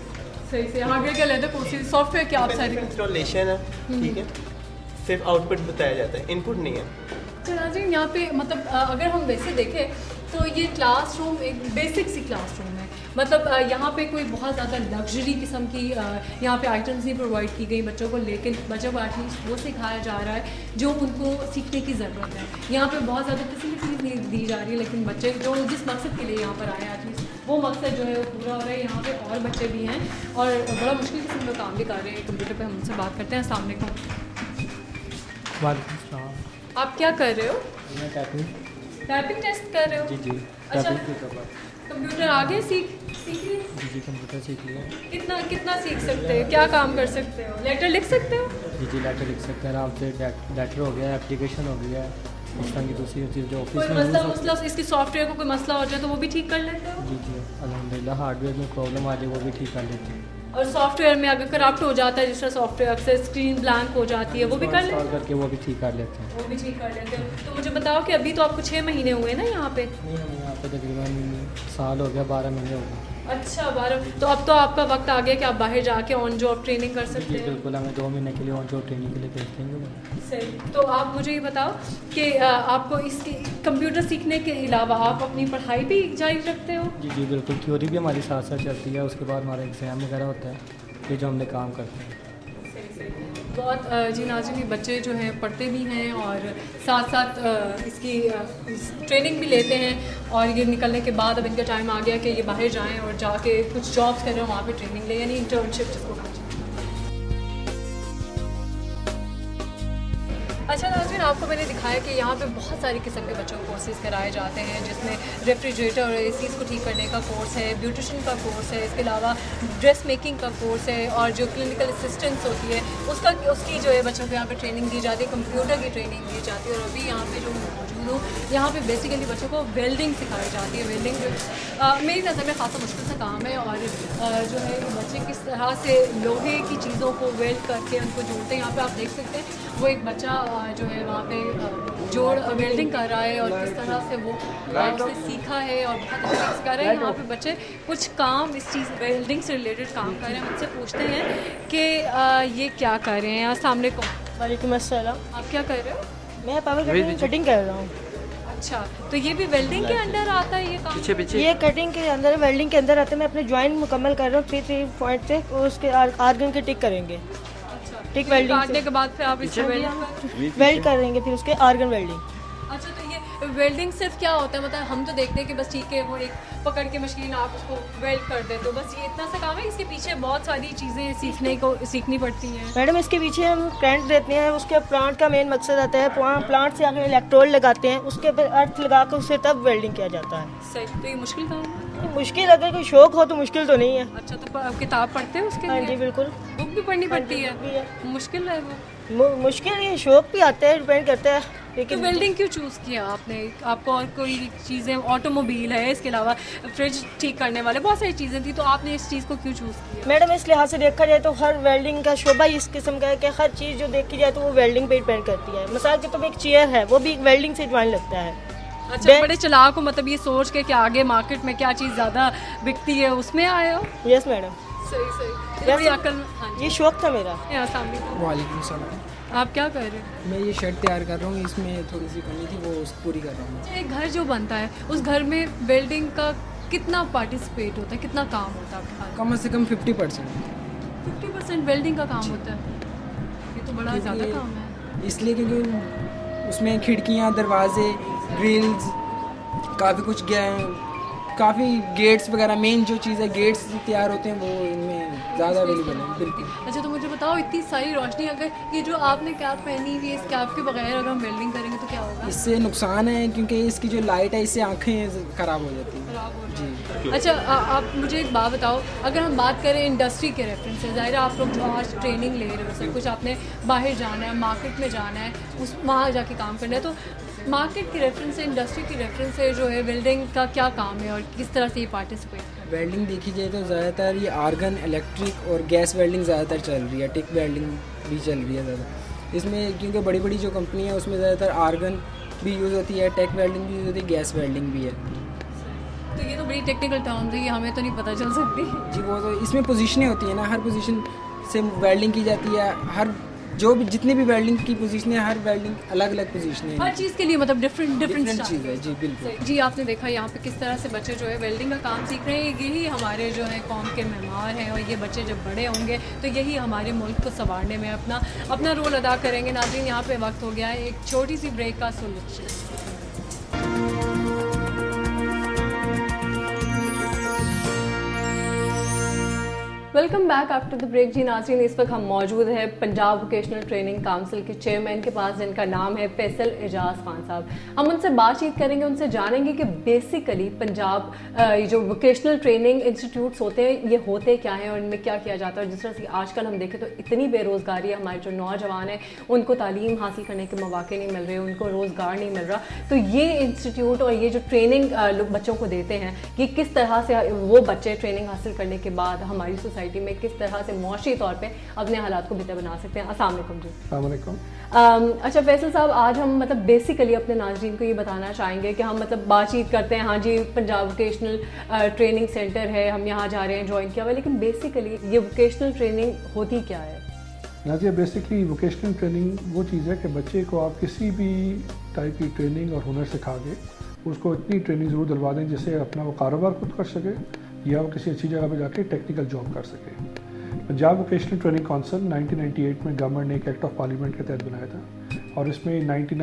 सही से हार्डवेयर क्या लेते हैं कोर्सेज, सॉफ्टवेयर क्या आप सारे इंस्टॉलेशन है, ठीक है, सिर्फ आउटपुट बताया जाता है, इनपुट नहीं है। चला जी यहाँ पे मतलब अगर हम वैसे देखें तो ये क्लासरूम एक बेसिक सी क्लासरूम है, मतलब यहाँ पे कोई बहुत ज़्यादा लग्जरी किस्म की यहाँ पे आइटम्स नहीं प्रोवाइड की गई बच्चों को, लेकिन बच्चों को एटलीस्ट वो सिखाया जा रहा है जो उनको सीखने की ज़रूरत है। यहाँ पे बहुत ज़्यादा फैसिलिटीज़ नहीं दी जा रही है, लेकिन बच्चे जो जिस मकसद के लिए यहाँ पर आए हैं एटलीस्ट वो मकसद जो है वो पूरा हो रहा है। यहाँ पे और बच्चे भी हैं और बड़ा मुश्किल किस्म का काम भी कर रहे हैं कंप्यूटर पर। हम उनसे बात करते हैं। अस्सलाम वालेकुम। वालेकुम सलाम। आप क्या कर रहे हो? मैं टाइपिंग टेस्ट कर रहे हो? जी जी। अच्छा, टाइपिंग कंप्यूटर आगे सीख रहे? जी जी, कंप्यूटर सीख लिया। कितना सीख सकते हो? क्या काम कर सकते हो? लेटर लिख सकते हो? जी जी, लेटर लिख सकते हैं आराम से। लेटर हो गया, एप्लीकेशन हो गया, इस तरह की दूसरी चीज़ जो ऑफिस में मसला इसकी सॉफ्टवेयर को कोई मसला हो जाए तो वो भी ठीक कर लेते हो? जी जी अल्हम्दुलिल्लाह। हार्डवेयर में प्रॉब्लम आ जाए वो भी ठीक कर लेते हैं। और सॉफ्टवेयर में अगर करप्ट हो जाता है, जिस तरह सॉफ्टवेयर अक्सर स्क्रीन ब्लैंक हो जाती है, वो भी कर लेते हैं? करके वो भी ठीक कर लेते हैं। वो भी ठीक कर लेते हो। तो मुझे बताओ कि अभी तो आपको 6 महीने हुए ना यहाँ पे? नहीं, हम यहाँ पे तकरीबन साल हो गया, 12 महीने हो गए। अच्छा 12। तो अब तो आपका वक्त आ गया कि आप बाहर जाके ऑन जॉब ट्रेनिंग कर सकते हैं? बिल्कुल, हमें 2 महीने के लिए ऑन जॉब ट्रेनिंग के लिए भेज देंगे। सही। तो आप मुझे ये बताओ कि आपको इसके कंप्यूटर सीखने के अलावा आप अपनी पढ़ाई भी जारी रखते हो? जी जी बिल्कुल, थ्योरी भी हमारी साथ साथ चलती है, उसके बाद हमारा एग्ज़ाम वगैरह होता है, ये जो हमने काम करते हैं। बहुत जी नाज़रीन, बच्चे जो हैं पढ़ते भी हैं और साथ साथ इसकी ट्रेनिंग भी लेते हैं, और ये निकलने के बाद अब इनका टाइम आ गया कि ये बाहर जाएं और जाके कुछ जॉब्स करें, वहाँ पे ट्रेनिंग लें, यानी इंटर्नशिप जिसको कहते हैं। अच्छा नाज़रीन, आपको मैंने दिखाया कि यहाँ पे बहुत सारी किस्म के बच्चों को कोर्सेज़ कराए जाते हैं, जिसमें रेफ्रिजरेटर और एसीज़ को ठीक करने का कोर्स है, ब्यूटिशियन का कोर्स है, इसके अलावा ड्रेस मेकिंग का कोर्स है, और जो क्लिनिकल असिस्टेंस होती है उसकी जो है बच्चों को यहाँ पे ट्रेनिंग दी जाती है, कंप्यूटर की ट्रेनिंग दी जाती है। और अभी यहाँ पे जो मौजूद हूँ, यहाँ पे बेसिकली बच्चों को वेल्डिंग सिखाई जाती है। वेल्डिंग जो मेरी नज़र में खासा मुश्किल सा काम है, और जो है बच्चे किस तरह से लोहे की चीज़ों को वेल्ड करके उनको जोड़ते हैं। यहाँ पर आप देख सकते हैं वो एक बच्चा जो है वहाँ पे जोड़ वेल्डिंग कर रहा है, और किस तरह से वो उसने सीखा है और बहुत अच्छे से सिखा रहा है। यहाँ पे बच्चे कुछ काम इस चीज़ वेल्डिंग से रिलेटेड काम कर रहे हैं। मुझसे पूछते हैं कि ये क्या कर रहे हैं। अस्सलाम वालेकुम। वालेकुम अस्सलाम। आप क्या कर रहे हो? मैं पावर कटिंग कर रहा हूँ। अच्छा, तो ये भी वेल्डिंग के अंदर आता है ये काम? पीछे ये कटिंग के अंदर, वेल्डिंग के अंदर आता है। मैं अपने ज्वाइंट मुकम्मल कर रहा हूँ 3 पॉइंट से, उसके आर्गन के टिक करेंगे। टिक वेल्डिंग काटने के बाद फिर आप इसको वेल्ड करेंगे, फिर उसके आर्गन वेल्डिंग। अच्छा, तो ये वेल्डिंग सिर्फ क्या होता है? मतलब हम तो देखते हैं कि बस ठीक है वो एक पकड़ के मशीन आप उसको वेल्ड कर देते हो, बस ये इतना सा काम है? इसके पीछे बहुत सारी चीज़ें सीखनी पड़ती हैं मैडम। इसके पीछे हम करंट देते हैं, उसके प्लांट का मेन मकसद आता है, वहाँ प्लांट से आगे इलेक्ट्रोड लगाते हैं, उसके ऊपर अर्थ लगा कर उससे तब वेल्डिंग किया जाता है। सही। तो ये मुश्किल काम है? मुश्किल अगर कोई शौक हो तो मुश्किल तो नहीं है। अच्छा, तो किताब पढ़ते हैं उसके लिए? हाँ जी बिल्कुल, बुक भी पढ़नी पड़ती है? मुश्किल है वो? मुश्किल ये शौक भी आता है, डिपेंड करता है। लेकिन वेल्डिंग क्यों चूज़ किया आपने? आपको और कोई चीज़ें, ऑटोमोबाइल है, इसके अलावा फ्रिज ठीक करने वाले बहुत सारी चीज़ें थी, तो आपने इस चीज़ को क्यों चूज़ किया? मैडम इस लिहाज से देखा जाए तो हर वेल्डिंग का शोबा इस किस्म का है कि हर चीज़ जो देखी जाए तो वो वेल्डिंग पे डिपेंड करती है। मिसाल के तो एक चेयर है, वो भी वेल्डिंग से ज्वाइन लगता है। अच्छा, बड़े चालाक हो, मतलब ये सोच के कि आगे मार्केट में क्या चीज़ ज़्यादा बिकती है उसमें आए हो? Yes madam. सही। ये शौक था मेरा। वालेकुम सलाम। आप क्या कर रहे हैं? मैं ये शर्ट तैयार कर रहा हूँ, इसमें थोड़ी सी कमी थी, वो पूरी कर रहा हूँ। एक घर जो बनता है, उस घर में वेल्डिंग का कितना पार्टिसिपेट होता है, कितना काम होता है? कम से कम 50%। 50% वेल्डिंग का काम होता है? ये तो बड़ा ज़्यादा काम है। इसलिए क्योंकि उसमें खिड़कियाँ, दरवाजे, ग्रिल्स, काफ़ी कुछ काफ़ी गेट्स वगैरह, मेन जो चीज़ है गेट्स तैयार होते हैं, वो इनमें ज़्यादा अवेलेबल है। बिल्कुल। अच्छा, तो मुझे बताओ, इतनी सारी रोशनी, अगर ये जो आपने कैप पहनी हुई है, इस कैप के बगैर अगर हम वेल्डिंग करेंगे तो क्या होगा? इससे नुकसान है, क्योंकि इसकी जो लाइट है इससे आँखें ख़राब हो जाती हैं। जी। अच्छा, आप मुझे एक बात बताओ, अगर हम बात करें इंडस्ट्री के रेफरेंस से, ज़ाहिर आप लोग जो आज ट्रेनिंग ले रहे हो, सब कुछ आपने बाहर जाना है, मार्केट में जाना है, वहाँ जाके काम करना है, तो मार्केट की रेफरेंस से, इंडस्ट्री की रेफरेंस से जो है वेल्डिंग का क्या काम है और किस तरह से ये पार्टिसिपेट करते हैं? वेल्डिंग देखी जाए तो ज़्यादातर ये आर्गन, इलेक्ट्रिक और गैस वेल्डिंग ज़्यादातर चल रही है। टिक वेल्डिंग भी चल रही है ज़्यादा इसमें, क्योंकि बड़ी बड़ी जो कंपनी है उसमें ज़्यादातर आर्गन भी यूज़ होती है, टेक वेल्डिंग भी यूज़ होती है, गैस वेल्डिंग भी है। तो ये तो बड़ी टेक्निकल टर्म्स है, ये हमें तो नहीं पता चल सकती। जी वो तो इसमें पोजीशनें होती है ना, हर पोजीशन से वेल्डिंग की जाती है, हर जो भी जितनी भी वेल्डिंग की पोजीशन है, हर वेल्डिंग अलग अलग पोजीशन है, हर चीज़ के लिए मतलब डिफरेंट चीज़ है। जी बिल्कुल। जी आपने देखा यहाँ पे किस तरह से बच्चे जो है वेल्डिंग का काम सीख रहे हैं। यही हमारे जो है कौम के मेहमान हैं और ये बच्चे जब बड़े होंगे तो यही हमारे मुल्क को संवारने में अपना रोल अदा करेंगे। नाज़रीन यहाँ पे वक्त हो गया है एक छोटी सी ब्रेक का। Welcome back after the break. जी नाज़रीन, इस वक्त हम मौजूद हैं पंजाब वोकेशनल ट्रेनिंग काउंसिल के चेयरमैन के पास, जिनका नाम है फैसल एजाज खान साहब। हम उनसे बातचीत करेंगे, उनसे जानेंगे कि बेसिकली पंजाब जो वोकेशनल ट्रेनिंग इंस्टीट्यूट्स होते हैं ये होते क्या हैं और इनमें क्या किया जाता है। जिस तरह से आजकल हम देखें तो इतनी बेरोज़गारी है, हमारे जो नौजवान हैं उनको तालीम हासिल करने के मौके नहीं मिल रहे, उनको रोज़गार नहीं मिल रहा। तो ये इंस्टीट्यूट और ये जो ट्रेनिंग लोग बच्चों को देते हैं, ये किस तरह से वो बच्चे ट्रेनिंग हासिल करने के बाद हमारी सोसाइटी में किस तरह से मुआशी तौर पे अपने हालात को बेहतर बना सकते हैं। अस्सलाम वालेकुम जी। अस्सलाम वालेकुम। अच्छा फैसल साहब, आज हम मतलब बेसिकली अपने नाज़रीन को ये बताना चाहेंगे कि हम मतलब बातचीत करते हैं, हाँ जी पंजाब वोकेशनल ट्रेनिंग सेंटर है, हम यहाँ जा रहे हैं, ज्वाइन किया हुआ, लेकिन बेसिकली ये वोकेशनल ट्रेनिंग होती क्या है? नाज़िया, बेसिकली वोकेशनल ट्रेनिंग वो चीज़ है कि बच्चे को आप किसी भी टाइप की ट्रेनिंग और हुनर सिखा के उसको इतनी ट्रेनिंग ज़रूर दिलवा दें जिससे अपना वो कारोबार खुद कर सके या वो किसी अच्छी जगह पर जाके टेक्निकल जॉब कर सके। पंजाब वोकेशनल ट्रेनिंग काउंसिल 1998 में गवर्नमेंट ने एक एक्ट ऑफ पार्लियामेंट के तहत बनाया था और इसमें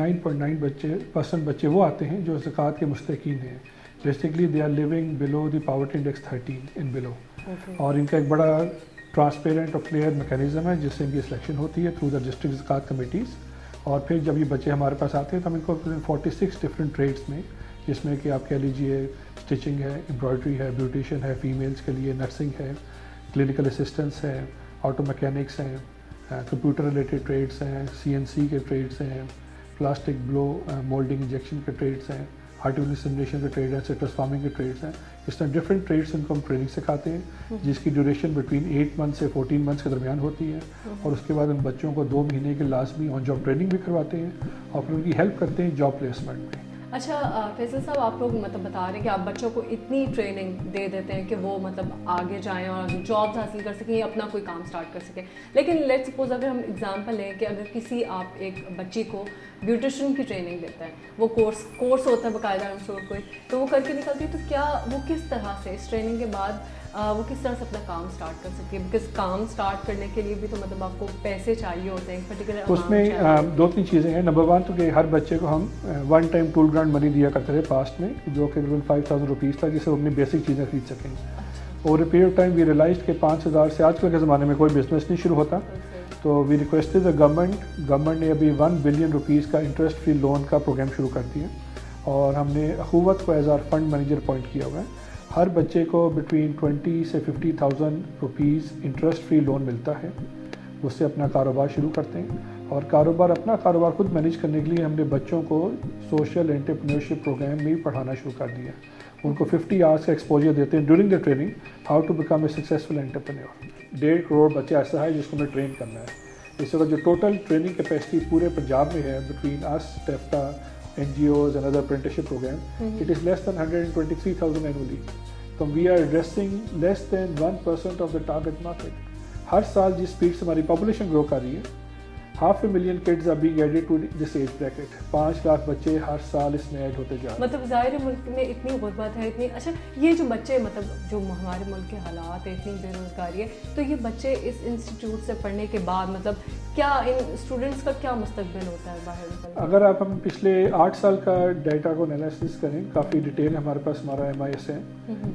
99.9% बच्चे वो आते हैं जो ज़कात के मुस्तकीन हैं। Basically they are living below the poverty index 13 in below. और इनका एक बड़ा ट्रांसपेरेंट और क्लियर मैकेनिज्म है जिससे इनकी सिलेक्शन होती है थ्रू द डिस्ट्रिक्ट ज़कात कमेटीज़। और फिर जब ये बच्चे हमारे पास आते हैं तो हम इनको 46 डिफरेंट ट्रेड्स में, जिसमें कि आप कह लीजिए स्टिचिंग है, एम्ब्रॉयडरी है, ब्यूटिशियन है, फीमेल्स के लिए नर्सिंग है, क्लिनिकल असिस्टेंट्स हैं, ऑटो मैकेनिक्स हैं, कंप्यूटर रिलेटेड ट्रेड्स हैं, CNC के ट्रेड्स हैं, प्लास्टिक ब्लो मोल्डिंग इंजेक्शन के ट्रेड्स हैं, आर्टिफिशियल सिमुलेशन के ट्रेड हैं, सिट्रस फार्मिंग के ट्रेड्स हैं। इस तरह डिफरेंट ट्रेड्स इनको हम ट्रेनिंग सिखाते हैं जिसकी ड्यूरेशन बिटवीन 8 मंथ से 14 मंथ्स के दरमियान होती है। और उसके बाद उन बच्चों को 2 महीने के लाजमी ऑन जॉब ट्रेनिंग भी करवाते हैं और फिर उनकी हेल्प करते हैं जॉब प्लेसमेंट में। अच्छा फैसल साहब, आप लोग मतलब बता रहे हैं कि आप बच्चों को इतनी ट्रेनिंग दे देते हैं कि वो मतलब आगे जाएं और जॉब्स हासिल कर सकें या अपना कोई काम स्टार्ट कर सकें। लेकिन लेट्स सपोज अगर हम एग्जांपल लें कि अगर किसी आप एक बच्ची को ब्यूटिशियन की ट्रेनिंग देता है, वो कोर्स होता है बाकायदा कोई, तो वो करके निकलती है, तो क्या वो किस तरह से इस ट्रेनिंग के बाद वो किस तरह से अपना काम स्टार्ट कर सकती है? बिकॉज काम स्टार्ट करने के लिए भी तो मतलब आपको पैसे चाहिए होते हैं, पर्टिकुलर उसमें 2-3 चीज़ें हैं। नंबर 1 तो कि हर बच्चे को हम 1 टाइम टूल ग्रांट मनी दिया करते थे पास्ट में, जो कि 5000 रुपीज़ था, जिससे वो अपनी बेसिक चीज़ें खरीद सकें। Over a period of time we realise के 5000 से आजकल के ज़माने में कोई बिजनेस नहीं शुरू होता, तो वी रिक्वेस्टेड द गवर्नमेंट ने अभी 1 बिलियन रुपीज़ का इंटरेस्ट फ्री लोन का प्रोग्राम शुरू कर दिया और हमने अखुवत को as our fund manager appoint किया हुआ है। हर बच्चे को बिटवीन 20 से 50,000 रुपीज़ इंटरेस्ट फ्री लोन मिलता है, उससे अपना कारोबार शुरू करते हैं। और अपना कारोबार खुद मैनेज करने के लिए हमने बच्चों को सोशल एंटरप्रेन्योरशिप प्रोग्राम में भी पढ़ाना शुरू कर दिया। उनको 50 आवर्स का एक्सपोजर देते हैं during the training, how to become a successful entrepreneur. 1.5 crore बच्चा ऐसा है जिसको हमें ट्रेन करना है। इस वक्त जो टोटल ट्रेनिंग कैपेसिटी पूरे पंजाब में है बिटवीन अस, टेफ्टा, NGOs and other apprenticeship program, it is less than 123,000 annually. So we are addressing less than 1% of the target market. हर साल जिस स्पीड से हमारी पॉपुलेशन ग्रो कर रही है, 500,000 kids are being added to this age bracket. 5 lakh बच्चे हर साल इसमें ऐड होते जा रहे हैं। मतलब ज़ाहिर मुल्क में इतनी गुर्बत है, इतनी अच्छा ये जो बच्चे मतलब जो हमारे मुल्क के हालात है, इतनी बेरोज़गारी है, तो ये बच्चे इस इंस्टीट्यूट से पढ़ने के बाद मतलब क्या इन स्टूडेंट्स का क्या मुस्तकबिल होता है बाहर निकल? अगर आप हम पिछले 8 साल का डाटा को एनालिसिस करें, काफ़ी डिटेल हमारे पास हमारा MIS है,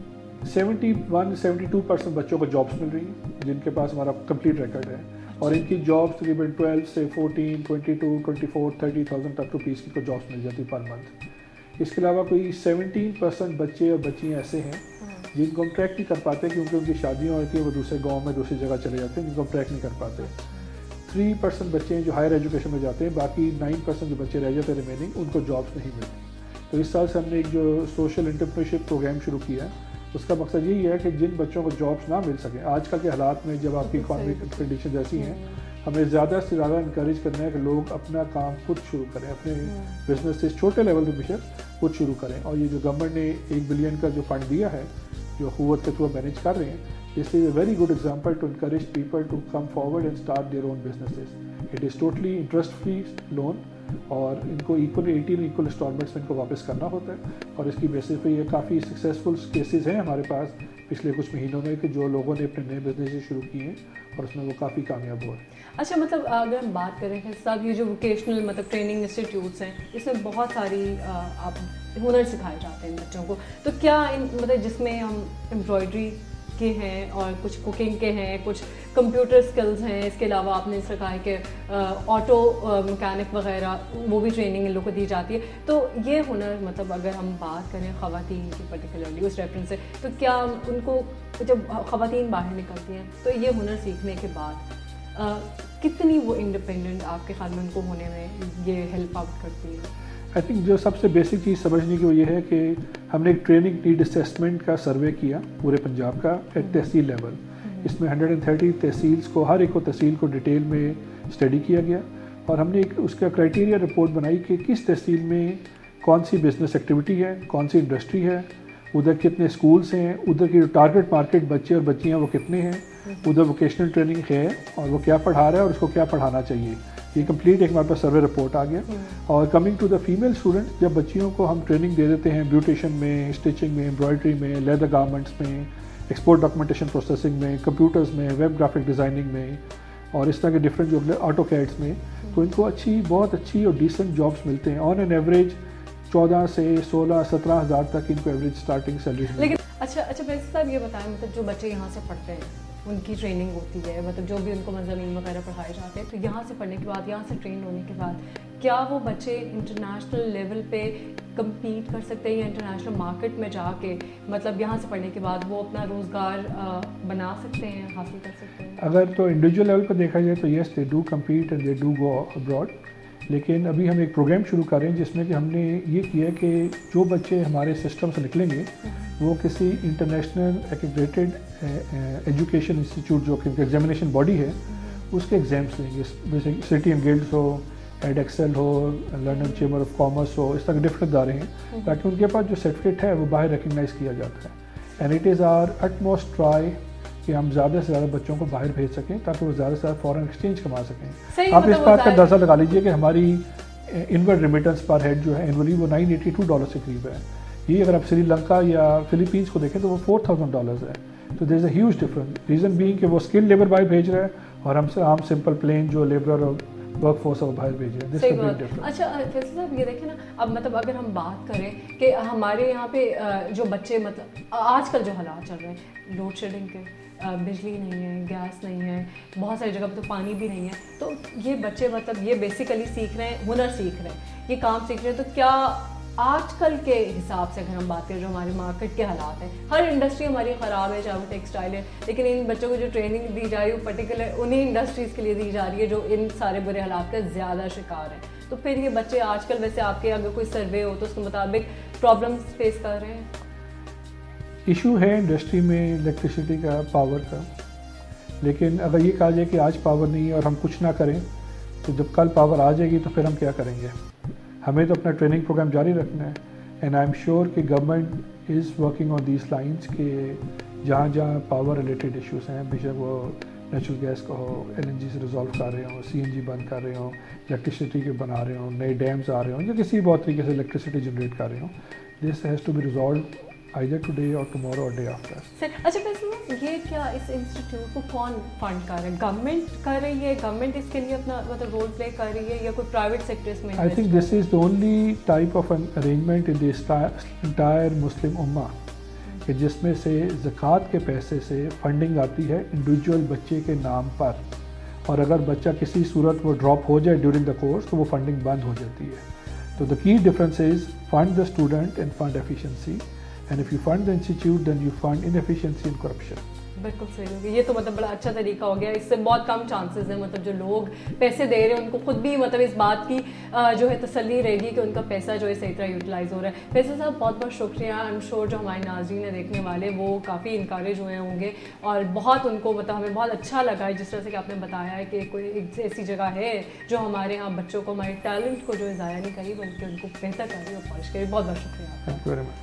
71-72% बच्चों को जॉब्स मिल रही हैं जिनके पास हमारा कंप्लीट रिकॉर्ड है। और इनकी जॉब्स तकरीबन 12 से 14, 22, 24, 30,000 तक रुपीज़ की तो जॉब्स मिल जाती पर मंथ। इसके अलावा कोई 17% बच्चे और बच्चियाँ ऐसे हैं जिनको हम ट्रैक नहीं कर पाते क्योंकि उनकी शादियाँ होती हैं, वो दूसरे गांव में दूसरी जगह चले जाते हैं, जिनको हम ट्रैक नहीं कर पाते। 3% बच्चे हैं जो हायर एजुकेशन में जाते हैं, बाकी 9% जो बच्चे रह जाते हैं रिमेनिंग, उनको जॉब्स नहीं मिलती। तो इस साल से हमने एक जो सोशल एंटरप्रेन्योरशिप प्रोग्राम शुरू किया है, उसका मकसद यही है कि जिन बच्चों को जॉब्स ना मिल सकें, आजकल के हालात में जब आपकी इकॉनमिक कंडीशन जैसी हैं हमें ज़्यादा से ज़्यादा इनकरेज करना है कि लोग अपना काम खुद शुरू करें, अपने बिजनेस छोटे लेवल पे बेशक खुद शुरू करें। और ये जो गवर्नमेंट ने 1 बिलियन का जो फंड दिया है, जो क़ुव्वत के थ्रू मैनेज कर रहे हैं, this is a very good example to encourage people to come forward and start their own businesses. It is totally interest free loan और इनको इक्वल 18 इक्वल इंस्टॉलमेंट्स में इनको वापस करना होता है। और इसकी बेसिस पे ये काफ़ी सक्सेसफुल केसेस हैं हमारे पास पिछले कुछ महीनों में कि जो लोगों ने अपने नए बिजनेस शुरू किए हैं और उसमें वो काफ़ी कामयाब हुए। अच्छा, मतलब अगर हम बात करें साहब, ये जो वोकेशनल मतलब ट्रेनिंग इंस्टीट्यूट्स हैं, इसमें बहुत सारी आप हुनर सिखाए जाते हैं बच्चों को, तो क्या मतलब जिसमें हम एम्ब्रॉयडरी के हैं और कुछ कुकिंग के हैं, कुछ कंप्यूटर स्किल्स हैं, इसके अलावा आपने इसका कहा है कि ऑटो मैकेनिक वगैरह वो भी ट्रेनिंग इन लोगों को दी जाती है। तो ये हुनर मतलब अगर हम बात करें ख़वातीन की पर्टिकुलरली उस रेफरेंस से, तो क्या उनको जब ख़वातीन बाहर निकलती हैं तो ये हुनर सीखने के बाद कितनी वो इंडिपेंडेंट आपके ख्याल में उनको होने में ये हेल्प आउट करती है? आई थिंक जो सबसे बेसिक चीज़ समझने की वो ये है कि हमने एक ट्रेनिंग नीड असेसमेंट का सर्वे किया पूरे पंजाब का एट तहसील लेवल। इसमें 130 तहसील्स को, हर एक को तहसील को डिटेल में स्टडी किया गया और हमने एक उसका क्राइटेरिया रिपोर्ट बनाई कि किस तहसील में कौन सी बिज़नेस एक्टिविटी है, कौन सी इंडस्ट्री है, उधर कितने स्कूल्स हैं, उधर की जो टारगेट मार्केट बच्चे और बच्चियाँ वो कितने हैं, उधर वोकेशनल ट्रेनिंग है और वो क्या पढ़ा रहा है और उसको क्या पढ़ाना चाहिए। ये कंप्लीट एक हमारे पास सर्वे रिपोर्ट आ गया। और coming to the female student, जब बच्चियों को हम ट्रेनिंग दे देते हैं ब्यूटिशियन में, स्टिचिंग में, एम्ब्रॉयडरी में, लेदर गारमेंट्स में, एक्सपोर्ट डॉक्यूमेंटेशन प्रोसेसिंग में, कंप्यूटर्स में, वेब ग्राफिक डिज़ाइनिंग में और इस तरह के डिफरेंट जो ऑटो कैड्स में, तो इनको बहुत अच्छी और डिसेंट जॉब्स मिलते हैं। ऑन एन एवरेज 14 से 16-17 हज़ार तक इनको एवरेज स्टार्टिंग सैलरी। लेकिन अच्छा वैसे साहब ये बताएं, मतलब जो बच्चे यहाँ से पढ़ते हैं उनकी ट्रेनिंग होती है, मतलब जो भी उनको मज़ामीन वगैरह पढ़ाए जाते हैं, तो यहाँ से पढ़ने के बाद, यहाँ से ट्रेन होने के बाद क्या वो बच्चे इंटरनेशनल लेवल पे कम्पीट कर सकते हैं या इंटरनेशनल मार्केट में जाके मतलब यहाँ से पढ़ने के बाद वो अपना रोज़गार बना सकते हैं, हासिल कर सकते हैं? अगर तो इंडिविजुअल लेवल पर देखा जाए तो yes they do compete and they do go abroad. लेकिन अभी हम एक प्रोग्राम शुरू कर रहे हैं जिसमें कि हमने ये किया कि जो बच्चे हमारे सिस्टम से निकलेंगे वो किसी इंटरनेशनल एक्रेडिटेड एजुकेशन इंस्टीट्यूट जो कि एग्जामिनेशन बॉडी है उसके एग्ज़ाम्स लेंगे, जैसे सिटी एंड गिल्ड्स हो, एडएक्सेल हो, लंदन चैम्बर ऑफ कॉमर्स हो, इस तरह के डिफरेंट इदारे हैं ताकि उनके पास जो सर्टिफिकेट है वो बाहर रिकगनाइज़ किया जाता है। And it is our utmost try कि हम ज़्यादा से ज़्यादा बच्चों को बाहर भेज सकें ताकि वो ज़्यादा से ज़्यादा फॉरेन एक्सचेंज कमा सकें। आप इस बात का अंदाज़ा लगा लीजिए कि हमारी इनवर्ड रिमिटेंस पर हेड जो है एनुअली वो $982 के करीब है। ये अगर आप श्रीलंका या फिलीपींस को देखें तो वो $4,000 है। तो there is a huge difference, reason being कि वो स्किल लेबर बाहर भेज रहा है और हमसे आम सिंपल प्लेन जो लेबर और वर्क फोर्स वो बाहर भेज रहे हैं। सही बात। अच्छा फैसल साहब ये देखें ना, अब मतलब अगर हम बात करें कि हमारे यहाँ पे जो बच्चे मतलब आजकल जो हालात चल रहे हैं लोड शेडिंग के, बिजली नहीं है, गैस नहीं है, बहुत सारी जगह पर तो पानी भी नहीं है, तो ये बच्चे मतलब ये बेसिकली सीख रहे हैं, हुनर सीख रहे हैं, ये काम सीख रहे हैं, तो क्या आजकल के हिसाब से अगर हम बात करें जो हमारे मार्केट के हालात हैं, हर इंडस्ट्री हमारी ख़राब है, चाहे वो टेक्सटाइल है, लेकिन इन बच्चों को जो ट्रेनिंग दी जा रही है वो पर्टिकुलर उन्हीं इंडस्ट्रीज़ के लिए दी जा रही है जो इन सारे बुरे हालात का ज़्यादा शिकार है। तो फिर ये बच्चे आजकल वैसे आपके अगर कोई सर्वे हो तो उसके मुताबिक प्रॉब्लम्स फेस कर रहे हैं? इशू है इंडस्ट्री में इलेक्ट्रिसिटी का, पावर का, लेकिन अगर ये कहा जाए कि आज पावर नहीं है और हम कुछ ना करें तो जब कल पावर आ जाएगी तो फिर हम क्या करेंगे? हमें तो अपना ट्रेनिंग प्रोग्राम जारी रखना है। एंड आई एम श्योर कि government is working on these lines कि जहाँ जहाँ पावर रिलेटेड इश्यूज़ हैं, बेशक वो नेचुरल गैस का हो, LNG से रिजॉल्व कर रहे हो, CNG बंद कर रहे हो, इलेक्ट्रिसिटी के बना रहे हो, नए डैम्स आ रहे हो या किसी बहुत तरीके से इलेक्ट्रिसिटी जनरेट कर रहे हो, this has to be resolve either today or tomorrow or day after. अच्छा वैसे ये क्या इस इंस्टीट्यूट को कौन फंड कर रहा है? गवर्नमेंट कर रही है, गवर्नमेंट इसके लिए अपना मतलब रोल प्ले कर रही है या कोई प्राइवेट सेक्टर इसमें? I think this is the only type of an arrangement in the entire Muslim उम्मा कि जिसमें से ज़कात के पैसे से फंडिंग आती है इंडिविजुअल बच्चे के नाम पर, और अगर बच्चा किसी सूरत वो ड्रॉप हो जाए ड्यूरिंग द कोर्स तो वो फंडिंग बंद हो जाती है। तो the key difference is fund the student and fund efficiency, and if you fund the institute then you fund inefficiency and corruption. बिल्कुल सही होगी। ये तो मतलब बड़ा अच्छा तरीका हो गया, इससे बहुत कम चांसेस हैं मतलब जो लोग पैसे दे रहे हैं उनको खुद भी मतलब इस बात की जो है तसल्ली रहेगी कि उनका पैसा जो है सही तरह यूटिलाइज हो रहा है। फैसल साहब बहुत बहुत शुक्रिया। आई एम श्योर जो हमारे नाज़रीन है देखने वाले वो काफ़ी इंकरेज हुए होंगे और बहुत उनको मतलब हमें बहुत अच्छा लगा है जिस तरह से कि आपने बताया है कि कोई एक ऐसी जगह है जो हमारे यहाँ बच्चों को, हमारे टैलेंट को जो है ज़ाया नहीं करी बल्कि उनको बेहतर करी और पॉलिश करी। बहुत बहुत शुक्रिया। Thank you very much.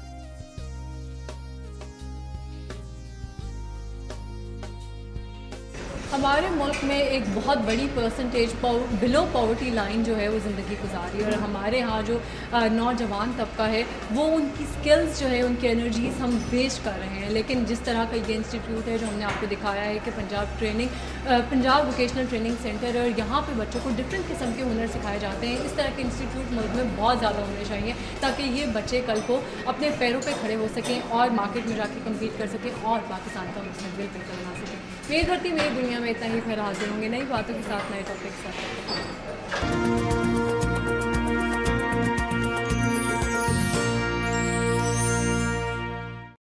हमारे मुल्क में एक बहुत बड़ी परसेंटेज बिलो पॉवर्टी लाइन जो है वो ज़िंदगी गुजारी है और हमारे यहाँ जो नौजवान तबका है वो उनकी स्किल्स जो है उनकी एनर्जीज हम वेस्ट कर रहे हैं। लेकिन जिस तरह का ये इंस्टीट्यूट है जो हमने आपको दिखाया है कि पंजाब वोकेशनल ट्रेनिंग सेंटर है और यहाँ पे बच्चों को डिफरेंट किस्म के हुनर सिखाए जाते हैं। इस तरह के इंस्टीट्यूट मुल्क में बहुत ज़्यादा होने चाहिए ताकि ये बच्चे कल को अपने पैरों पर खड़े हो सकें और मार्केट में जाके कम्पीट कर सकें और पाकिस्तान का मुस्तकबिल बेहतर बना सकें। मेरी धरती मेरी दुनिया में इतना ही, फिर हाजिर होंगे नई बातों के साथ, नए टॉपिक के साथ।